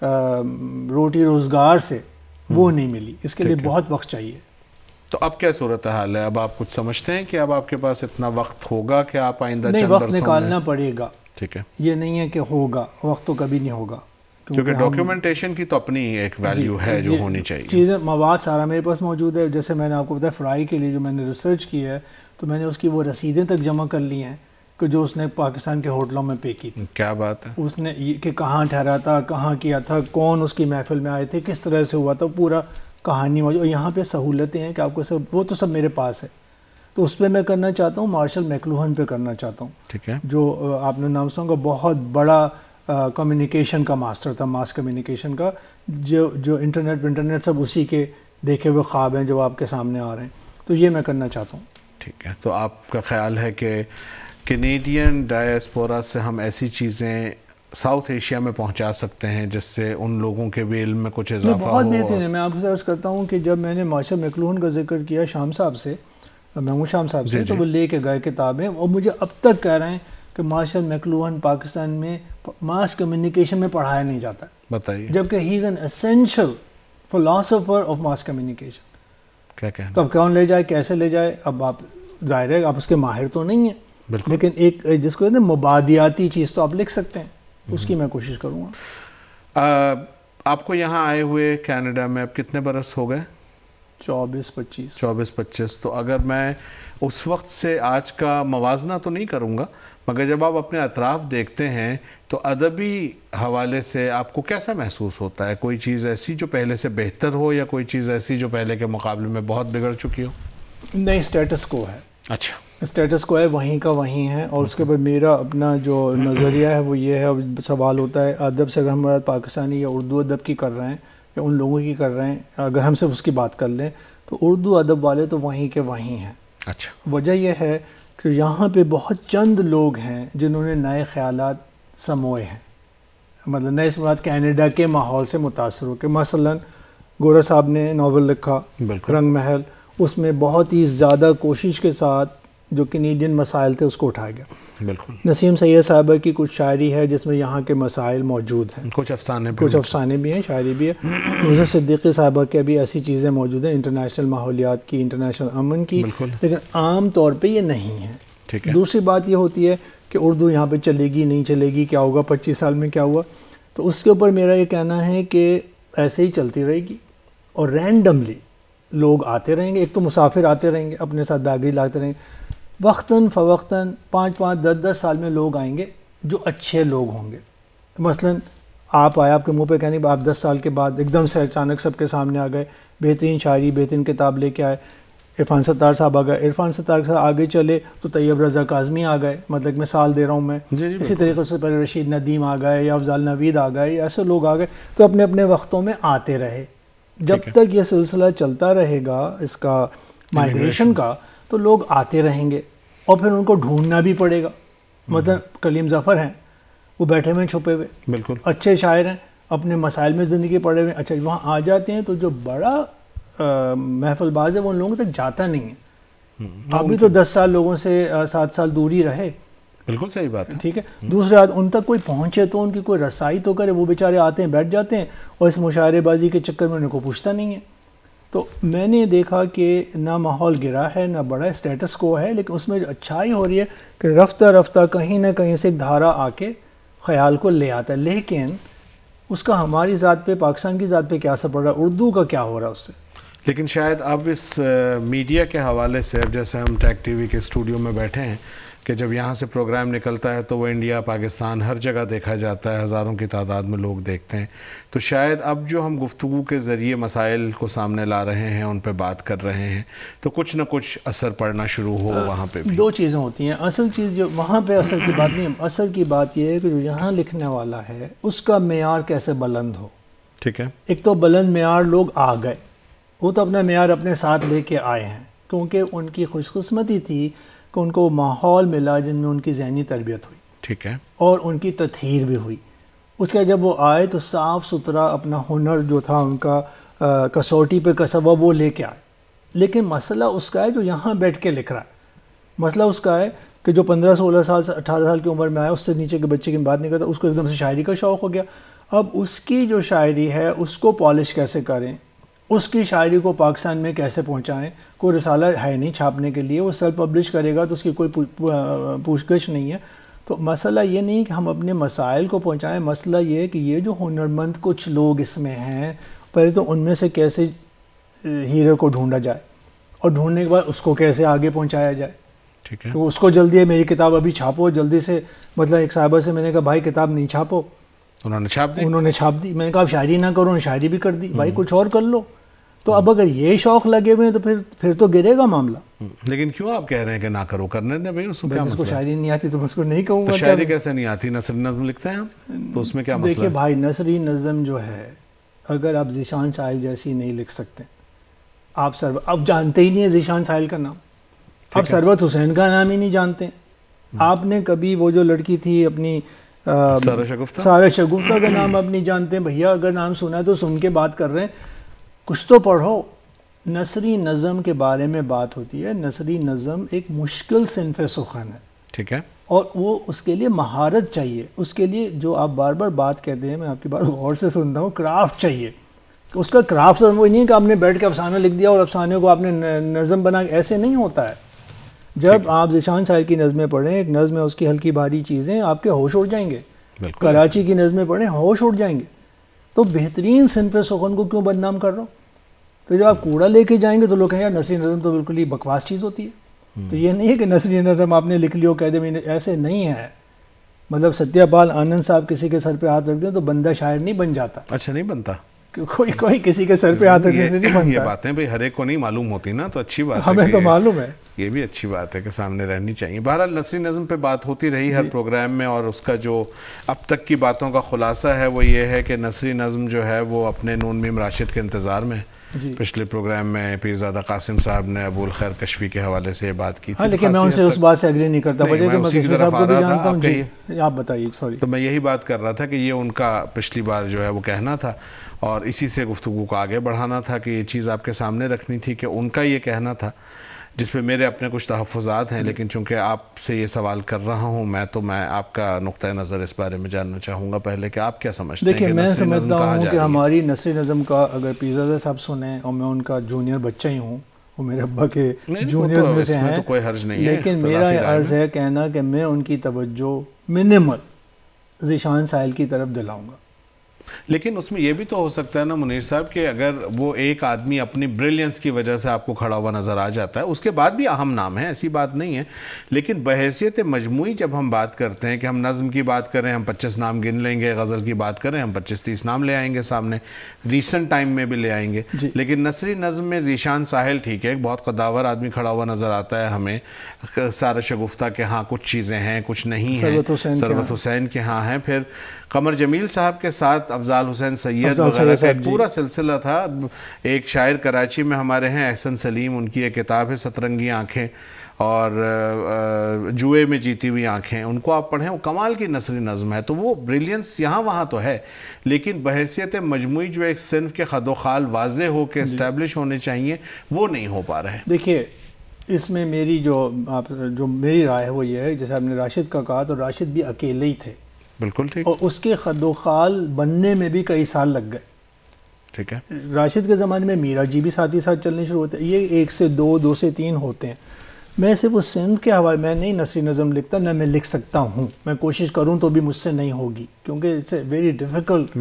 روٹی روزگار سے, وہ نہیں ملی. اس کے لیے بہت وقت چاہیے. تو اب کیا صورتحال ہے؟ اب آپ کچھ سمجھتے ہیں کہ اب آپ کے پاس اتنا وقت ہوگا کہ آپ آئندہ نہیں, وقت نکالنا پڑے گا. ٹھیک ہے. یہ نہیں ہے کہ ہوگا, وقت تو کبھی نہیں ہوگا, کیونکہ ڈاکیومنٹیشن کی تو اپنی ایک ویلیو ہے جو ہونی چاہیے. چیزیں مواد سارا میرے پاس موجود ہے. جیسے میں نے آپ کو بتایا فرائی کے لیے جو میں نے ریسرچ کی ہے تو میں نے اس کی وہ رسیدیں تک جمع کر لی ہیں کہ جو اس نے پاکستان کے ہوٹلوں میں پے کی تھی. کیا بات ہے. اس نے کہ کہاں ٹھہرا تھا, کہاں کیا تھا, کون اس کی محفل میں آئے تھے, کس طرح سے ہوا تھا, پورا کہانی موجود. اور یہاں پہ سہولتیں ہیں کہ آپ کو سب, وہ تو سب میرے پاس ہے. تو اس پہ میں کرنا چاہتا ہوں, مارشل میکلوہن پہ کرنا چاہتا ہوں. ٹھیک ہے. جو آپ نے نام سنا, بہت بڑا کمیونیکیشن کا ماسٹر تھا, ماس کمیونیکیشن کا, جو جو انٹرنیٹ انٹرنیٹ سب اسی کے دیکھے ہوئے خواب ہیں جو آپ کے سامنے آ رہے ہیں. تو یہ میں کرنا چاہتا ہوں. ٹھیک ہے. تو آپ کا خیال ہے کہ کینیڈین ڈائسپورا سے ہم ایسی چیزیں ساؤتھ ایشیا میں پہنچا سکتے ہیں جس سے ان لوگوں کے بھی علم میں کچھ اضافہ ہو؟ بہت بہترین ہے. میں آپ سے عرض کرتا ہوں کہ جب میں نے مارشل میکلوہن کا ذکر کیا شام صاحب سے, محمود شام صاحب سے, تو وہ لے کے گئے کتابیں, اور مجھے اب تک کہہ رہے ہیں کہ مارشل میکلوہن پاکستان میں ماس کمیونیکیشن میں پڑھایا نہیں جاتا ہے. بتائیے. جبکہ he is an essential philosopher of mass communication. کیا کہنا؟ تو اب کون لے جائے, کیسے لے جائے, اب آپ ظاہر ہے آپ اس کے ماہر تو نہیں ہیں, لیکن ایک جس کو کہتے ہیں مبادیاتی چیز تو آپ لکھ سکتے ہیں, اس کی میں کوشش کروں گا. آپ کو یہاں آئے ہوئے کینیڈا میں اب کتنے برس ہو گئے؟ چوبیس پچیس. چوبیس پچیس. تو اگر میں اس وقت سے آج کا موازنہ تو نہیں کروں گا، مگر جب آپ اپنے اطراف دیکھتے ہیں تو ادبی حوالے سے آپ کو کیسا محسوس ہوتا ہے؟ کوئی چیز ایسی جو پہلے سے بہتر ہو یا کوئی چیز ایسی جو پہلے کے مقابلے میں بہت بگڑ چکی ہو؟ نہیں، اسٹیٹس کو ہے. اچھا، اسٹیٹس کو ہے، وہیں کا وہیں ہے. اور اس کے بعد میرا اپنا جو نظریہ ہے وہ یہ ہے. سوال ہوتا ہے ادب سے، اگر ہم پاکستانی یا اردو ادب کی کر رہے ہیں یا ان لوگوں کی کر رہے ہیں، اگر ہم صرف اس کی بات کر لیں تو اردو ادب والے تو وہیں کے وہیں ہیں. اچھا، وجہ یہ ہے کہ یہاں پہ بہت چند لوگ ہیں جنہوں نے نئے خیالات سموئے ہیں، مطلب نئے سماعت کینیڈا کے ماحول سے متاثر ہو کے. مثلا گورا صاحب نے ناول لکھا رنگ محل، اس میں بہت ہی زیادہ کوشش کے ساتھ جو کینیڈین مسائل تھے اس کو اٹھایا گیا. بالکل. نسیم سید صاحبہ کی کچھ شاعری ہے جس میں یہاں کے مسائل موجود ہیں، کچھ افسانے کچھ افسانے بھی ہیں، شاعری بھی ہے. نظر صدیقی صاحبہ کے بھی ایسی چیزیں موجود ہیں، انٹرنیشنل ماحولیات کی، انٹرنیشنل امن کی، لیکن عام طور پہ یہ نہیں ہے. ٹھیک ہے. دوسری بات یہ ہوتی ہے کہ اردو یہاں پہ چلے گی نہیں چلے گی، کیا ہوگا پچیس سال میں کیا ہوا. تو اس کے اوپر میرا یہ کہنا ہے کہ ایسے ہی چلتی رہے گی اور رینڈملی لوگ آتے رہیں گے. ایک تو مسافر آتے رہیں گے، اپنے ساتھ بیگری لاتے رہیں گے. وقتاً فوقتاً پانچ پانچ دس دس سال میں لوگ آئیں گے جو اچھے لوگ ہوں گے. مثلا آپ آئے، آپ کے منہ پہ کہنے آپ دس سال کے بعد ایک دم سے اچانک سب کے سامنے آ گئے، بہترین شاعری بہترین کتاب لے کے آئے. عرفان ستار صاحب آ گئے، عرفان ستار کے ساتھ آگے چلے تو طیب رضا کاظمی آ گئے، مطلب ایک مثال دے رہا ہوں میں. جی جی اسی طریقے سے پہلے رشید ندیم آ گئے یا افضال نوید آ گئے، ایسے لوگ آ گئے. تو اپنے اپنے وقتوں میں آتے رہے. جب تک یہ سلسلہ چلتا رہے گا اس کا مائیگریشن کا، تو لوگ آتے رہیں گے اور پھر ان کو ڈھونڈنا بھی پڑے گا. مثلا کلیم ظفر ہیں، وہ بیٹھے ہوئے چھپے ہوئے، بالکل اچھے شاعر ہیں، اپنے مسائل میں زندگی پڑے ہوئے. اچھا وہاں آ جاتے ہیں تو جو بڑا محفل باز ہے وہ ان لوگوں تک جاتا نہیں ہے. آپ بھی تو دس سال لوگوں سے سات سال دوری رہے. بالکل صحیح بات ہے. ٹھیک ہے. دوسری بات، ان تک کوئی پہنچے تو ان کی کوئی رسائی تو کرے. وہ بیچارے آتے ہیں بیٹھ جاتے ہیں اور اس مشاعرے بازی کے چکر میں ان کو پوچھتا نہیں ہے. تو میں نے دیکھا کہ نہ ماحول گرا ہے نہ بڑا اسٹیٹس کو ہے، لیکن اس میں جو اچھائی ہو رہی ہے کہ رفتہ رفتہ کہیں نہ کہیں سے ایک دھارا آ کے خیال کو لے آتا ہے. لیکن اس کا ہماری ذات پہ، پاکستان کی ذات پہ کیا اثر پڑ رہا ہے، اردو کا کیا ہو رہا ہے اس سے. لیکن شاید اب اس میڈیا کے حوالے سے، اب جیسے ہم ٹیک ٹی وی کے اسٹوڈیو میں بیٹھے ہیں کہ جب یہاں سے پروگرام نکلتا ہے تو وہ انڈیا، پاکستان، ہر جگہ دیکھا جاتا ہے، ہزاروں کی تعداد میں لوگ دیکھتے ہیں. تو شاید اب جو ہم گفتگو کے ذریعے مسائل کو سامنے لا رہے ہیں، ان پہ بات کر رہے ہیں، تو کچھ نہ کچھ اثر پڑنا شروع ہو وہاں پہ بھی. دو چیزیں ہوتی ہیں. اصل چیز جو وہاں پہ اثر کی بات نہیں، اثر کی بات یہ ہے کہ جو یہاں لکھنے والا ہے اس کا معیار کیسے بلند ہو. ٹھیک ہے. ایک تو بلند معیار لوگ آ گئے، وہ تو اپنا معیار اپنے ساتھ لے کے آئے ہیں، کیونکہ ان کی خوش قسمتی تھی کہ ان کو ماحول ملا جن میں ان کی ذہنی تربیت ہوئی. ٹھیک ہے. اور ان کی تطہیر بھی ہوئی. اس کے جب وہ آئے تو صاف ستھرا اپنا ہنر جو تھا ان کا کسوٹی پہ کسا ہوا وہ لے کے آئے. لیکن مسئلہ اس کا ہے جو یہاں بیٹھ کے لکھ رہا ہے. مسئلہ اس کا ہے کہ جو پندرہ سولہ سال سے اٹھارہ سال کی عمر میں آیا، اس سے نیچے کے بچے کی بات نہیں کرتا، اس کو ایک دم سے شاعری کا شوق ہو گیا. اب اس کی جو شاعری ہے اس کو پالش کیسے کریں، اس کی شاعری کو پاکستان میں کیسے پہنچائیں. کوئی رسالہ ہے نہیں چھاپنے کے لیے، وہ سیلف پبلش کرے گا تو اس کی کوئی پوچھ گچھ نہیں ہے. تو مسئلہ یہ نہیں کہ ہم اپنے مسائل کو پہنچائیں، مسئلہ یہ ہے کہ یہ جو ہنرمند کچھ لوگ اس میں ہیں، پہلے تو ان میں سے کیسے ہیرے کو ڈھونڈا جائے اور ڈھونڈنے کے بعد اس کو کیسے آگے پہنچایا جائے. ٹھیک ہے. تو اس کو جلدی ہے میری کتاب ابھی چھاپو جلدی سے. مطلب ایک صاحبہ سے میں نے کہا بھائی کتاب نہیں چھاپو، انہوں نے چھاپ دی انہوں نے چھاپ دی. میں نے کہا اب شاعری نہ کرو، انہوں نے شاعری بھی کر دی. بھائی کچھ اور کر لو. تو اب اگر یہ شوق لگے ہوئے ہیں تو پھر پھر تو گرے گا معاملہ. لیکن کیوں آپ کہہ رہے ہیں کہ نہ کرو، کرنے دیں بھائی. اس کو کیا مسئلہ ہے؟ جس کو شاعری نہیں آتی تو میں اس کو نہیں کہوں گا. تو شاعری کیسے نہیں آتی؟ نثری نظم لکھتے ہیں آپ، تو اس میں کیا مسئلہ ہے؟ دیکھیے بھائی، نثری نظم جو ہے اگر آپ ذیشان ساحل جیسی نہیں لکھ سکتے، آپ سر اب جانتے ہی نہیں ہیں ذیشان ساحل کا نام، آپ ثروت حسین کا نام ہی نہیں جانتے. آپ نے کبھی وہ جو لڑکی تھی اپنی سارہ شگفتہ سارہ شگفتہ کا نام آپ نہیں جانتے. بھیا اگر نام سنا ہے تو سن کے بات کر رہے ہیں، کچھ تو پڑھو. نثری نظم کے بارے میں بات ہوتی ہے. نثری نظم ایک مشکل صنف سخن ہے. ٹھیک ہے. اور وہ اس کے لیے مہارت چاہیے. اس کے لیے جو آپ بار بار بات کہتے ہیں، میں آپ کی بات غور سے سنتا ہوں، کرافٹ چاہیے. اس کا کرافٹ وہ نہیں ہے کہ آپ نے بیٹھ کے افسانہ لکھ دیا اور افسانے کو آپ نے نظم بنا کے، ایسے نہیں ہوتا ہے. جب آپ ذیشان ساحل کی نظمیں پڑھیں، ایک نظم ہے اس کی ہلکی بھاری چیزیں، آپ کے ہوش اڑ جائیں گے. کراچی کی نظمیں پڑھیں، ہوش اڑ جائیں گے. تو بہترین صنف سخن کو کیوں بدنام کر رہا ہوں؟ تو جب آپ کوڑا لے کے جائیں گے تو لوگ کہیں یار نثری نظم تو بالکل ہی بکواس چیز ہوتی ہے. تو یہ نہیں ہے کہ نثری نظم آپ نے لکھ لیو کہہ دے، ایسے نہیں ہے. مطلب ستیہ پال آنند صاحب کسی کے سر پہ ہاتھ رکھ دیں تو بندہ شاعر نہیں بن جاتا. اچھا نہیں بنتا، کوئی کوئی کسی کے سر پہ ہاتھ رکھنے سے نہیں بنتا. یہ باتیں بھئی ہر ایک کو نہیں معلوم ہوتی نا، تو اچھی بات ہے، ہمیں تو معلوم ہے، یہ بھی اچھی بات ہے کہ سامنے رہنی چاہیے. بہرحال نثری نظم پہ بات ہوتی رہی ہر پروگرام میں، اور اس کا جو اب تک کی باتوں کا خلاصہ ہے وہ یہ ہے کہ نثری نظم جو ہے وہ اپنے نون میم راشد کے انتظار میں. پچھلے پروگرام میں پیرزادہ قاسم صاحب نے ابو الخیر کشفی کے حوالے سے یہ بات کی تھی. ہاں لیکن میں ان سے اس بات سے اگری نہیں کرتا، وجہ کہ میں کشفی صاحب کو بھی جانتا ہوں. جی آپ بتائیے. سوری، تو میں یہی بات کر رہا تھا کہ یہ ان کا پچھلی بار جو ہے وہ کہنا تھا، اور اسی سے گفتگو کو آگے بڑھانا تھا کہ یہ چیز آپ کے سامنے رکھنی تھی کہ ان کا یہ کہنا تھا، جس پہ میرے اپنے کچھ تحفظات ہیں. لیکن چونکہ آپ سے یہ سوال کر رہا ہوں میں، تو میں آپ کا نقطہ نظر اس بارے میں جاننا چاہوں گا پہلے کہ آپ کیا سمجھتے ہیں. دیکھیں میں سمجھتا ہوں کہ ہماری نثری نظم کا اگر پیرزادہ صاحب سنیں، اور میں ان کا جونیئر بچہ ہی ہوں، وہ میرے ابا کے جونیئرز میں سے ہیں، تو کوئی حرج نہیں ہے، لیکن میرا عرض ہے کہنا کہ میں ان کی توجہ منیمل ذیشان ساحل کی طرف دلاؤں گا. لیکن اس میں یہ بھی تو ہو سکتا ہے نا منیر صاحب کہ اگر وہ ایک آدمی اپنی بریلینس کی وجہ سے آپ کو کھڑا ہوا نظر آ جاتا ہے، اس کے بعد بھی اہم نام ہے، ایسی بات نہیں ہے. لیکن بحیثیت مجموعی جب ہم بات کرتے ہیں کہ ہم نظم کی بات کریں ہم پچیس نام گن لیں گے، غزل کی بات کریں ہم پچیس تیس نام لے آئیں گے سامنے، ریسنٹ ٹائم میں بھی لے آئیں گے. لیکن نثری نظم میں ذیشان ساحل ٹھیک ہے، ایک بہت قداور آدمی کھڑا ہوا نظر آتا ہے ہمیں، سارا شگفتہ کے ہاں کچھ چیزیں ہیں کچھ نہیں ہیں، ثروت حسین کے ہاں ہیں، پھر قمر جمیل صاحب کے ساتھ افضال حسین سید وغیرہ کا ایک پورا سلسلہ تھا. ایک شاعر کراچی میں ہمارے ہیں احسن سلیم، ان کی ایک کتاب ہے سترنگی آنکھیں، اور جوئے میں جیتی ہوئی آنکھیں، ان کو آپ پڑھیں، وہ کمال کی نثری نظم ہے. تو وہ بریلینس یہاں وہاں تو ہے، لیکن بحیثیت مجموعی جو ایک صنف کے خد و خال واضح ہو کے اسٹیبلش ہونے چاہیے وہ نہیں ہو پا رہے. دیکھیے اس میں میری جو آپ جو میری رائے ہے وہ یہ ہے، جیسے آپ نے راشد کا کہا، تو راشد بھی اکیلے ہی تھے، بالکل ٹھیک، اور اس کے خد و خال بننے میں بھی کئی سال لگ گئے. ٹھیک ہے، راشد کے زمانے میں میرا جی بھی ساتھ ہی ساتھ چلنے شروع ہوتے ہیں، یہ ایک سے دو دو سے تین ہوتے ہیں. میں صرف اس صنف کے حوالے میں نہیں نثری نظم لکھتا، نہ میں لکھ سکتا ہوں، میں کوشش کروں تو بھی مجھ سے نہیں ہوگی، کیونکہ it's a very difficult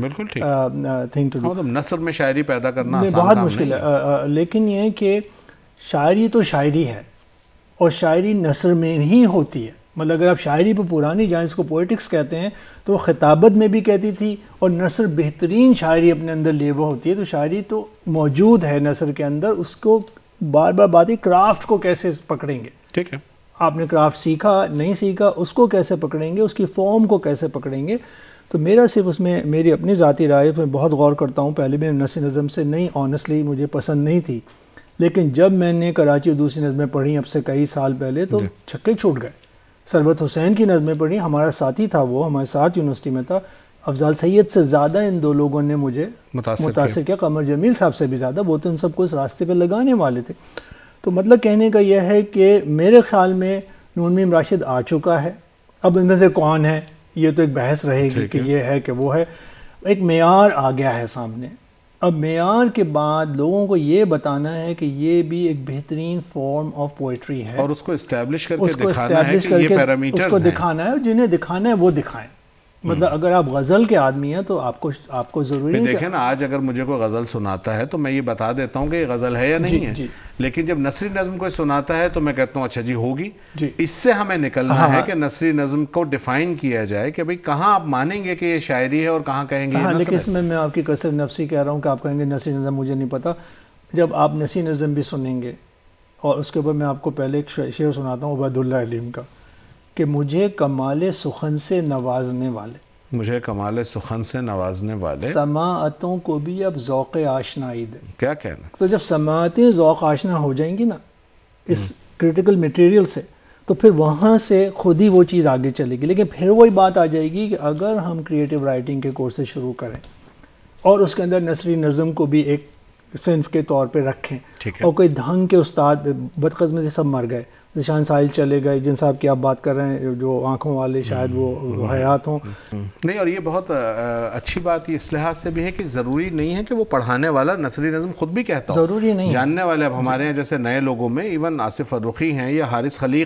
thing to do. نثر میں شاعری پیدا کرنا آسان بہت مشکل ہے، لیکن یہ کہ شاعری تو شاعری ہے، اور شاعری نثر میں ہی ہوتی ہے. مطلب اگر آپ شاعری پہ پرانی جائیں، اس کو پوئٹکس کہتے ہیں، تو وہ خطابت میں بھی کہتی تھی، اور نثر بہترین شاعری اپنے اندر لیے وہ ہوتی ہے. تو شاعری تو موجود ہے نثر کے اندر، اس کو بار بار بات ہے کرافٹ کو کیسے پکڑیں گے. ٹھیک ہے، آپ نے کرافٹ سیکھا نہیں سیکھا، اس کو کیسے پکڑیں گے، اس کی فارم کو کیسے پکڑیں گے. تو میرا صرف اس میں میری اپنی ذاتی رائے میں بہت غور کرتا ہوں. پہلے میں نثری نظم سے نہیں، آنیسٹلی مجھے پسند نہیں تھی، لیکن جب میں نے کراچی دوسری نظمیں پڑھی اب سے کئی سال پہلے، تو چھکے چھوٹ گئے. ثروت حسین کی نظمیں پڑھی، ہمارا ساتھی تھا، وہ ہمارے ساتھ یونیورسٹی میں تھا. افضال سید سے زیادہ ان دو لوگوں نے مجھے متاثر کیا، قمر جمیل صاحب سے بھی زیادہ. وہ تو ان سب کو اس راستے پہ لگانے والے تھے. تو مطلب کہنے کا یہ ہے کہ میرے خیال میں نون میم راشد آ چکا ہے. اب ان میں سے کون ہے یہ تو ایک بحث رہے گی کہ یہ ہے کہ وہ ہے. ایک معیار آ گیا ہے سامنے. اب معیار کے بعد لوگوں کو یہ بتانا ہے کہ یہ بھی ایک بہترین فارم آف پوئٹری ہے، اور اس کو اسٹیبلش کر کے دکھانا ہے کہ یہ پیرامیٹرز ہیں، اس کو دکھانا ہے، جنہیں دکھانا ہے وہ دکھائیں. مطلب اگر آپ غزل کے آدمی ہیں تو آپ کو آپ کو ضروری ہے. دیکھیں نا، آج اگر مجھے کوئی غزل سناتا ہے تو میں یہ بتا دیتا ہوں کہ یہ غزل ہے یا نہیں ہے، لیکن جب نثری نظم کوئی سناتا ہے تو میں کہتا ہوں اچھا جی ہوگی. اس سے ہمیں نکلنا ہے کہ نثری نظم کو ڈیفائن کیا جائے کہ بھئی کہاں آپ مانیں گے کہ یہ شاعری ہے اور کہاں کہیں گے یہ نثر ہے. لیکن اس میں میں آپ کی کثر نفسی کہہ رہا ہوں کہ آپ کہیں گے نثری نظم مجھے نہیں پتا. جب آپ نثری نظم بھی سنیں گے، اور اس کے اوپر میں آپ کو پہلے ایک شعر سناتا ہوں عبید اللہ علیم کا، کہ مجھے کمال سخن سے نوازنے والے، مجھے کمال سخن سے نوازنے والے، سماعتوں کو بھی اب ذوق آشنائی دے. کیا کہنا؟ تو جب سماعتیں ذوق آشنا ہو جائیں گی نا اس کریٹیکل میٹیریل سے، تو پھر وہاں سے خود ہی وہ چیز آگے چلے گی. لیکن پھر وہی بات آ جائے گی کہ اگر ہم کریٹیو رائٹنگ کے کورسز شروع کریں اور اس کے اندر نثری نظم کو بھی ایک صنف کے طور پہ رکھیں، اور کوئی دھنگ کے استاد بدقسمتی سب مر گئے، ذیشان ساحل چلے گئے، جن صاحب کی آپ بات کر رہے ہیں جو آنکھوں والے شاید وہ حیات ہوں. نہیں، اور یہ بہت اچھی بات اس لحاظ سے بھی ہے کہ ضروری نہیں ہے کہ وہ پڑھانے والا نثری نظم خود بھی کہتا ہو، ضروری نہیں. جاننے والے اب ہمارے ہیں جیسے نئے لوگوں میں ایون آصف فرخی ہیں یا حارث خلیق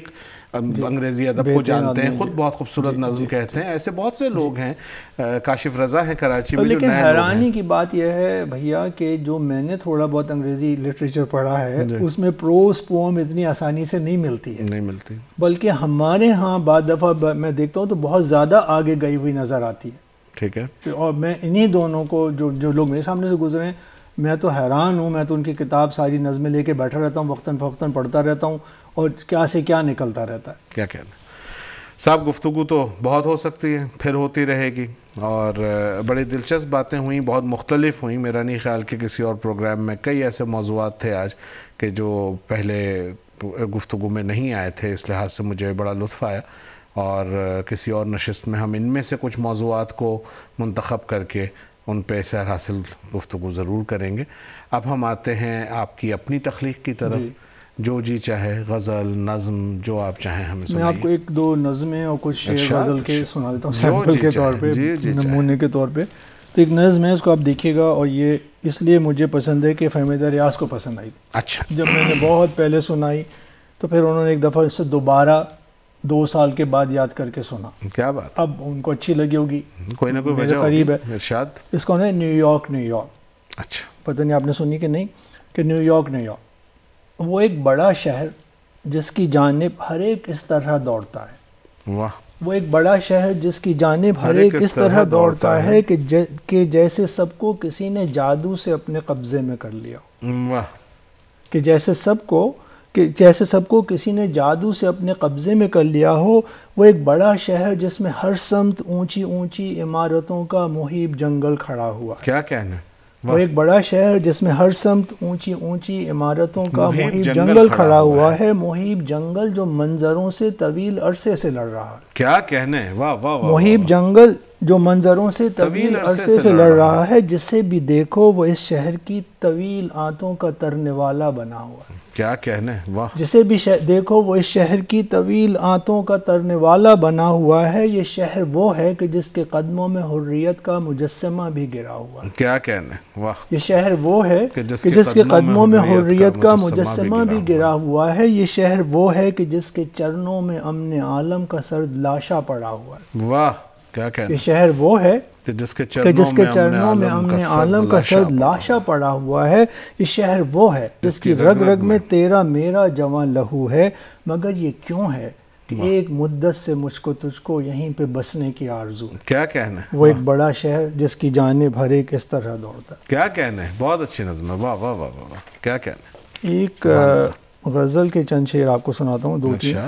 انگریزی ادب کو جانتے ہیں, خود بہت خوبصورت نظم کہتے ہیں. ایسے بہت سے لوگ ہیں, کاشف رضا ہیں کراچی میں. لیکن حیرانی کی بات یہ ہے بھیا کہ جو میں نے تھوڑا بہت انگریزی لٹریچر پڑھا ہے اس میں پروز پوم اتنی آسانی سے نہیں ملتی ہے, نہیں ملتی, بلکہ ہمارے ہاں بعض دفعہ میں دیکھتا ہوں تو بہت زیادہ آگے گئی ہوئی نظر آتی ہے. ٹھیک ہے, اور میں انہی دونوں کو جو جو لوگ میرے سامنے سے گزرے ہیں میں تو حیران ہوں. میں تو ان کی کتاب ساری نظمیں لے کے بیٹھا رہتا ہوں, وقتاً فوقتاً پڑھتا رہتا ہوں اور کیا سے کیا نکلتا رہتا ہے. کیا کہنا صاحب, گفتگو تو بہت ہو سکتی ہے, پھر ہوتی رہے گی, اور بڑی دلچسپ باتیں ہوئیں, بہت مختلف ہوئیں. میرا نہیں خیال کہ کسی اور پروگرام میں کئی ایسے موضوعات تھے آج کہ جو پہلے گفتگو میں نہیں آئے تھے, اس لحاظ سے مجھے بڑا لطف آیا. اور کسی اور نشست میں ہم ان میں سے کچھ موضوعات کو منتخب کر کے ان پہ سیر حاصل گفتگو ضرور کریں گے. اب ہم آتے ہیں آپ کی اپنی تخلیق کی طرف. جو جی چاہے, غزل, نظم, جو آپ چاہیں ہمیں سنائیے. میں آپ کو ایک دو نظمیں اور کچھ شعر غزل کے سنا دیتا ہوں سیمپل کے طور پہ, نمونے کے طور پہ. تو ایک نظم ہے, اس کو آپ دیکھیے گا, اور یہ اس لیے مجھے پسند ہے کہ فہمیدہ ریاض کو پسند آئی. اچھا, جب میں نے بہت پہلے سنائی تو پھر انہوں نے ایک دفعہ اس سے دوبارہ دو سال کے بعد یاد کر کے سنا. کیا بات, اب ان کو اچھی لگی ہوگی, کوئی نہ کوئی وجہ قریب ہے. ارشاد. اس کو ہے نیو یارک نیو یارک. اچھا, پتہ نہیں آپ نے سنی کہ نہیں, کہ نیو یارک نیو یارک وہ ایک بڑا شہر جس کی جانب ہر ایک اس طرح دوڑتا ہے. واہ. وہ ایک بڑا شہر جس کی جانب ہر ایک اس طرح دوڑتا ہے کہ جیسے سب کو کسی نے جادو سے اپنے قبضے میں کر لیا. واہ. کہ جیسے سب کو کہ جیسے سب کو کسی نے جادو سے اپنے قبضے میں کر لیا ہو. وہ ایک بڑا شہر جس میں ہر سمت اونچی اونچی عمارتوں کا محیط جنگل کھڑا ہوا. کیا کہنا. وہ ایک بڑا شہر جس میں ہر سمت اونچی اونچی عمارتوں کا محیط جنگل کھڑا ہوا ہے. محیط جنگل جو منظروں سے طویل عرصے سے لڑ رہا ہے. کیا کہنے. واہ واہ. محیط جنگل جو منظروں سے طویل عرصے سے لڑ رہا ہے, جسے بھی دیکھو وہ اس شہر کی طویل آنتوں کا ترنے والا بنا ہوا ہے. کیا کہنے. واہ. جسے بھی دیکھو وہ اس شہر کی طویل آنتوں کا ترنے والا بنا ہوا ہے. یہ شہر وہ ہے کہ جس کے قدموں میں حریت کا مجسمہ بھی گرا ہوا ہے. کیا کہنے. واہ. یہ شہر وہ ہے کہ جس کے قدموں میں حریت کا مجسمہ بھی گرا ہوا ہے. یہ شہر وہ ہے کہ جس کے چرنوں میں امن عالم کا سرد لاشا پڑا ہوا ہے. واہ. کیا کہنا. یہ شہر وہ ہے کہ جس کے چرنوں میں امن عالم کا سرد لاشا پڑا ہوا ہے. یہ شہر وہ ہے جس کی رگ رگ میں تیرا میرا جوان لہو ہے. مگر یہ کیوں ہے کہ ایک مدت سے مجھ کو تجھ کو یہیں پہ بسنے کی آرزو. کیا کہنا. وہ ایک بڑا شہر جس کی جانب ہر ایک اس طرح دوڑتا. کیا کہنا ہے. بہت اچھی نظم ہے. واہ واہ واہ واہ. کیا کہنا. ایک غزل کے چند شعر آپ کو سناتا ہوں, دو تین,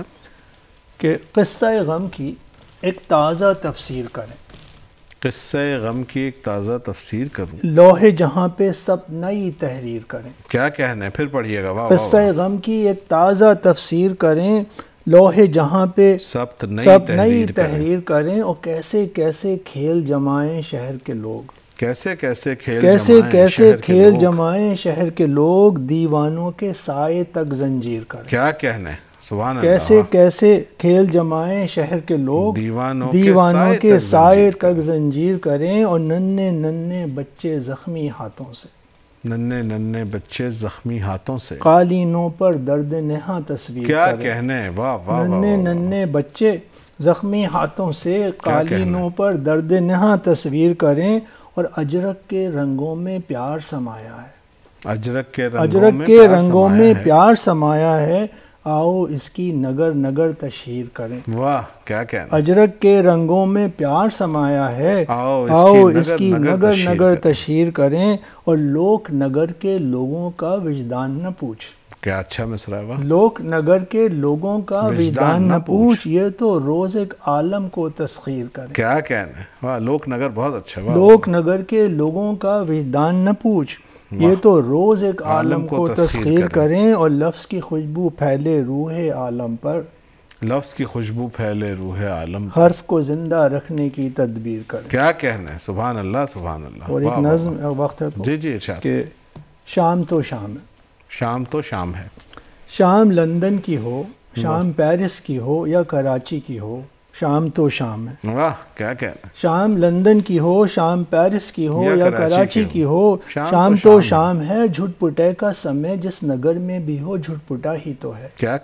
کہ قصہ غم کی ایک تازہ تفسیر کریں. قصہ غم کی ایک تازہ تفسیر کریں. لوح جہاں پہ سب نئی تحریر کریں. کیا کہنا ہے. پھر پڑھیے گا. قصہ غم کی ایک تازہ تفسیر کریں. لوح جہاں پہ سب نئی تحریر کریں. اور کیسے کیسے کھیل جمائیں شہر کے لوگ. کیسے کیسے کھیل کیسے کیسے کھیل جمائیں شہر کے لوگ. دیوانوں کے سائے تک زنجیر کریں. کیا کہنا ہے. سبحان اللہ. کیسے کیسے کھیل جمائیں شہر کے لوگ. دیوانوں کے سائے تک زنجیر کریں. اور ننھے ننھے بچے زخمی ہاتھوں سے. ننھے ننھے بچے زخمی ہاتھوں سے. قالینوں پر درد نہاں تصویر. کیا کہنے. واہ واہ. ننھے ننھے بچے زخمی ہاتھوں سے قالینوں پر درد نہاں تصویر کریں. اور اجرک کے رنگوں میں پیار سمایا ہے. اجرک کے اجرک کے رنگوں میں پیار سمایا ہے. آؤ اس کی نگر نگر تشہیر کریں. واہ. کیا کہنا. اجرک کے رنگوں میں پیار سمایا ہے. آؤ اس کی نگر نگر تشہیر کریں. اور لوک نگر کے لوگوں کا وجدان نہ پوچھ. کیا اچھا مصرع ہے. لوک نگر کے لوگوں کا وجدان نہ پوچھ. یہ تو روز ایک عالم کو تسخیر کریں. کیا کہنا ہے. واہ. لوک نگر بہت اچھا. لوک نگر کے لوگوں کا وجدان نہ پوچھ. یہ تو روز ایک عالم کو تسخیر کریں. اور لفظ کی خوشبو پھیلے روح عالم پر. لفظ کی خوشبو پھیلے روح عالم پر. حرف کو زندہ رکھنے کی تدبیر کریں. کیا کہنا ہے. سبحان اللہ سبحان اللہ. اور ایک نظم وقت ہے تو جی جی اچھا, کہ شام تو شام ہے. شام تو شام ہے. شام لندن کی ہو, شام پیرس کی ہو, یا کراچی کی ہو, شام تو شام ہے. واہ. کیا کہنا. شام لندن کی ہو, شام پیرس کی ہو, یا کراچی کی ہو, شام تو شام ہے. جھٹ پٹے کا سمے جس نگر میں بھی ہو, جھٹ پٹا ہی تو ہے. کیا کہنا.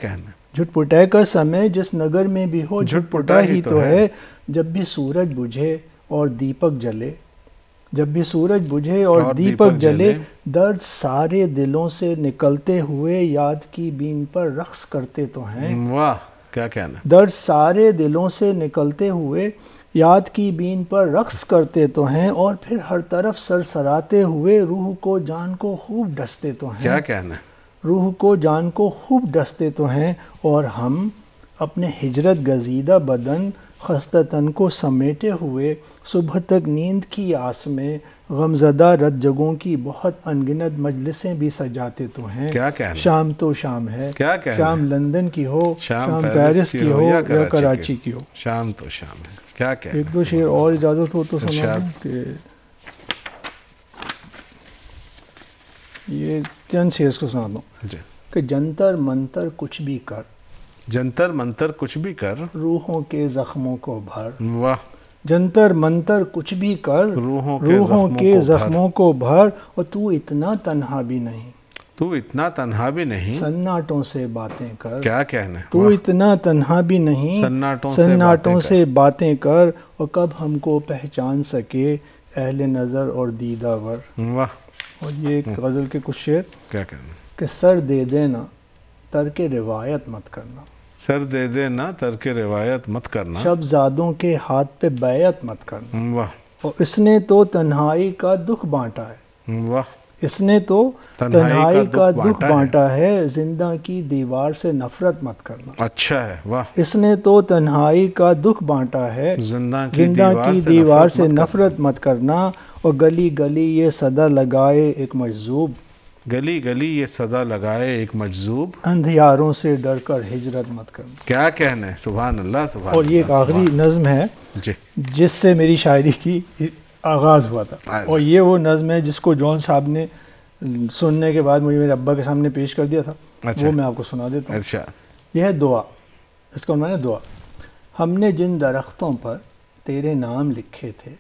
جھٹ پٹے کا سمے جس نگر میں بھی ہو جھٹ پٹا ہی تو ہے، جب بھی سورج بجھے اور دیپک جلے، جب بھی سورج بجھے اور دیپک جلے، درد سارے دلوں سے نکلتے ہوئے یاد کی بین پر رقص کرتے تو ہیں۔ واہ کیا کہنا، درد سارے دلوں سے نکلتے ہوئے یاد کی بین پر رقص کرتے تو ہیں، اور پھر ہر طرف سرسراتے ہوئے روح کو جان کو خوب ڈستے تو ہیں۔ کیا کہنا، روح کو جان کو خوب ڈستے تو ہیں، اور ہم اپنے ہجرت گزیدہ بدن خستہ تن کو سمیٹے ہوئے صبح تک نیند کی آس میں غمزدہ رت جگوں کی بہت انگنت مجلسیں بھی سجاتے تو ہیں۔ کیا کہنا، شام تو شام ہے، کیا کہنا، شام لندن کی ہو، شام پیرس کی ہو یا کراچی کی ہو، شام تو شام ہے۔ کیا کہنا، ایک دو شعر اور اجازت ہو تو سنا دیں کہ یہ چند شعر کو سنا دوں کہ جنتر منتر کچھ بھی کر، جنتر منتر کچھ بھی کر، روحوں کے زخموں کو بھر، واہ، جنتر منتر کچھ بھی کر، روحوں کے زخموں کو بھر، اور تو اتنا تنہا بھی نہیں، تو اتنا تنہا بھی نہیں، سناٹوں سے باتیں کر، کیا کہنا، تو اتنا تنہا بھی نہیں، سناٹوں سناٹوں سے باتیں کر، اور کب ہم کو پہچان سکے اہل نظر اور دیدہ ور۔ واہ، اور یہ ایک غزل کے کچھ شعر کیا کہنا، کہ سر دے دینا ترک روایت مت کرنا، سر دے دینا ترک روایت مت کرنا، شب زادوں کے ہاتھ پہ بیعت مت کرنا، واہ، اور اس نے تو تنہائی کا دکھ بانٹا ہے، واہ، اس نے تو تنہائی کا دکھ بانٹا ہے، زندہ کی دیوار سے نفرت مت کرنا، اچھا ہے، واہ، اس نے تو تنہائی کا دکھ بانٹا ہے، زندہ کی دیوار سے نفرت مت کرنا، اور گلی گلی یہ صدا لگائے ایک مجذوب، گلی گلی یہ صدا لگائے ایک مجذوب، اندھیاروں سے ڈر کر ہجرت مت کرنا۔ کیا کہنا ہے، سبحان اللہ، سبحان اللہ۔ اور یہ ایک آخری نظم ہے جی جس سے میری شاعری کی آغاز ہوا تھا، اور یہ وہ نظم ہے جس کو جون صاحب نے سننے کے بعد مجھے میرے ابا کے سامنے پیش کر دیا تھا، وہ میں آپ کو سنا دیتا ہوں۔ اچھا، یہ ہے دعا، اس کا عنوان ہے دعا۔ ہم نے جن درختوں پر تیرے نام لکھے تھے،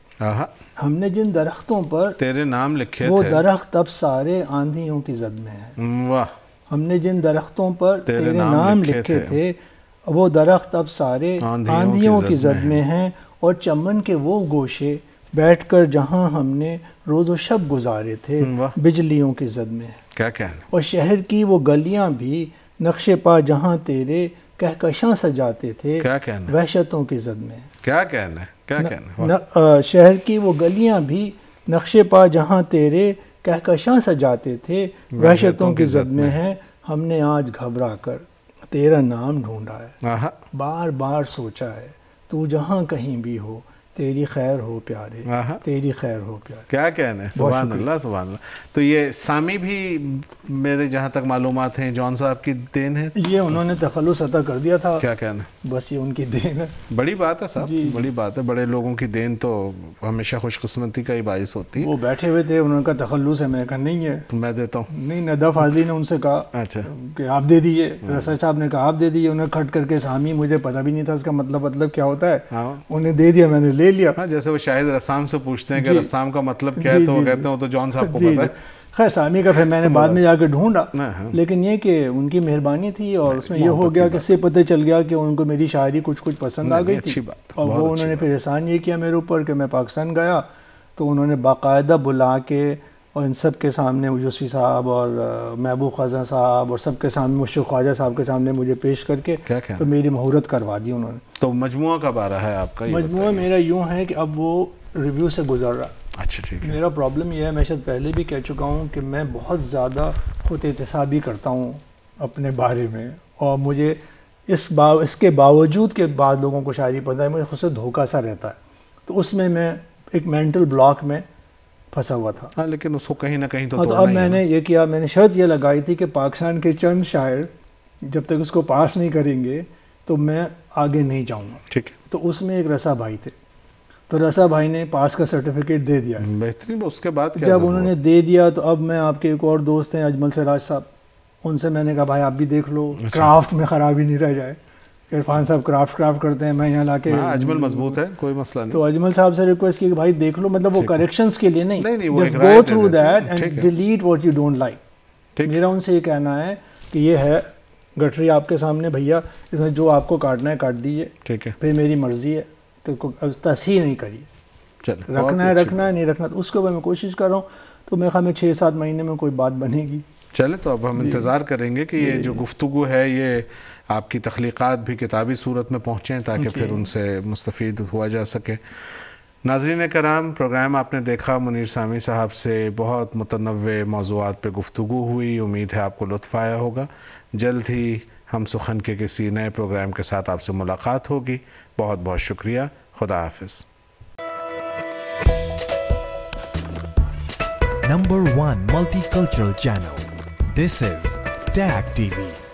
ہم نے جن درختوں پر تیرے نام لکھے تھے، وہ درخت اب سارے آندھیوں کی زد میں ہیں۔ واہ، ہم نے جن درختوں پر تیرے نام لکھے تھے، وہ درخت اب سارے آندھیوں کی زد میں ہیں، اور چمن کے وہ گوشے بیٹھ کر جہاں ہم نے روز و شب گزارے تھے، بجلیوں کی زد میں ہیں۔ کیا کہنا، اور شہر کی وہ گلیاں بھی نقش پا جہاں تیرے کہکشاں سجاتے تھے، کیا کہنا، وحشتوں کی زد میں ہیں۔ کیا کہنا ہے، کیا کہنا، شہر کی وہ گلیاں بھی نقش پا جہاں تیرے کہکشاں سجاتے تھے، وحشتوں کی زد میں ہیں۔ ہم نے آج گھبرا کر تیرا نام ڈھونڈا ہے، بار بار سوچا ہے تو جہاں کہیں بھی ہو، تیری خیر ہو پیارے، تیری خیر ہو پیارے۔ کیا کہنا ہے، سبحان اللہ، سبحان اللہ۔ تو یہ سامی بھی میرے جہاں تک معلومات ہیں جون صاحب کی دین ہے؟ یہ انہوں نے تخلص عطا کر دیا تھا۔ کیا کہنا، بس یہ ان کی دین ہے۔ بڑی بات ہے صاحب، بڑی بات ہے، بڑے لوگوں کی دین تو ہمیشہ خوش قسمتی کا ہی باعث ہوتی ہے۔ وہ بیٹھے ہوئے تھے، انہوں کا تخلص ہے، میں نے کہا نہیں ہے، میں دیتا ہوں۔ نہیں، ندہ فاضلی نے ان سے کہا اچھا کہ آپ دے دیجئے، رسا صاحب نے کہا آپ دے دیجئے، انہیں کھٹ کر کے سامی، مجھے پتہ بھی نہیں تھا اس کا مطلب مطلب کیا ہوتا ہے، انہیں دے دیا، میں نے لے لیا۔ جیسے وہ شاہد رسام سے پوچھتے ہیں کہ رسام کا مطلب کیا ہے، تو وہ کہتے ہیں وہ تو جون صاحب کو پتہ ہے۔ خیر سامی کا پھر میں نے بعد میں جا کے ڈھونڈا، لیکن یہ کہ ان کی مہربانی تھی، اور اس میں یہ ہو گیا کہ اس سے پتہ چل گیا کہ ان کو میری شاعری کچھ کچھ پسند آ گئی تھی، اور وہ انہوں نے پھر احسان یہ کیا میرے اوپر کہ میں پاکستان گیا تو انہوں نے باقاعدہ بلا کے اور ان سب کے سامنے یوسفی صاحب اور محبوب خواجہ صاحب اور سب کے سامنے، مشرق خواجہ صاحب کے سامنے مجھے پیش کر کے تو میری مہورت کروا دی انہوں نے۔ تو مجموعہ کب آ رہا ہے آپ کا؟ مجموعہ میرا یوں ہے کہ اب وہ ریویو سے گزر رہا۔ اچھا ٹھیک ہے۔ میرا پرابلم یہ ہے، میں شاید پہلے بھی کہہ چکا ہوں کہ میں بہت زیادہ خود احتسابی کرتا ہوں اپنے بارے میں، اور مجھے اس با اس کے باوجود کہ بعض لوگوں کو شاعری پتہ ہے، مجھے خود سے دھوکہ سا رہتا ہے، تو اس میں میں ایک مینٹل بلاک میں پھنسا ہوا تھا۔ ہاں، لیکن اس کو کہیں نہ کہیں تو تو اب میں نے یہ کیا، میں نے شرط یہ لگائی تھی کہ پاکستان کے چند شاعر جب تک اس کو پاس نہیں کریں گے تو میں آگے نہیں جاؤں گا۔ ٹھیک ہے۔ تو اس میں ایک رسا بھائی تھے، تو رسا بھائی نے پاس کا سرٹیفکیٹ دے دیا۔ بہترین۔ اس کے بعد جب انہوں نے دے دیا تو اب میں، آپ کے ایک اور دوست ہیں اجمل سراج صاحب، ان سے میں نے کہا بھائی آپ بھی دیکھ لو، کرافٹ میں خرابی نہیں رہ جائے۔ عرفان صاحب کرافٹ کرافٹ کرتے ہیں، میں یہاں لا کے، اجمل مضبوط ہے، کوئی مسئلہ نہیں۔ تو اجمل صاحب سے ریکویسٹ کی کہ بھائی دیکھ لو، مطلب وہ کریکشنز کے لیے نہیں، just go through that and delete what you don't like. میرا ان سے یہ کہنا ہے کہ یہ ہے گٹری آپ کے سامنے بھیا، اس میں جو آپ کو کاٹنا ہے کاٹ دیجیے، ٹھیک ہے، پھر میری مرضی ہے کہ تصحیح نہیں کریے، رکھنا ہے رکھنا ہے نہیں رکھنا، تو اس کے اوپر میں کوشش کر رہا ہوں. تو میرے خیال میں چھ سات مہینے میں کوئی بات بنے گی. چلے تو اب ہم انتظار کریں گے کہ یہ جو گفتگو ہے یہ آپ کی تخلیقات بھی کتابی صورت میں پہنچیں تاکہ پھر ان سے مستفید ہوا جا سکے. ناظرین کرام، پروگرام آپ نے دیکھا، منیر سامی صاحب سے بہت متنوع موضوعات پہ گفتگو ہوئی. امید ہے آپ کو لطف آیا ہوگا. جلد ہی ہم سخن کے کسی نئے پروگرام کے ساتھ آپ سے ملاقات ہوگی. بہت بہت شکریہ. خدا حافظ. Number one multicultural channel. This is Tag T V.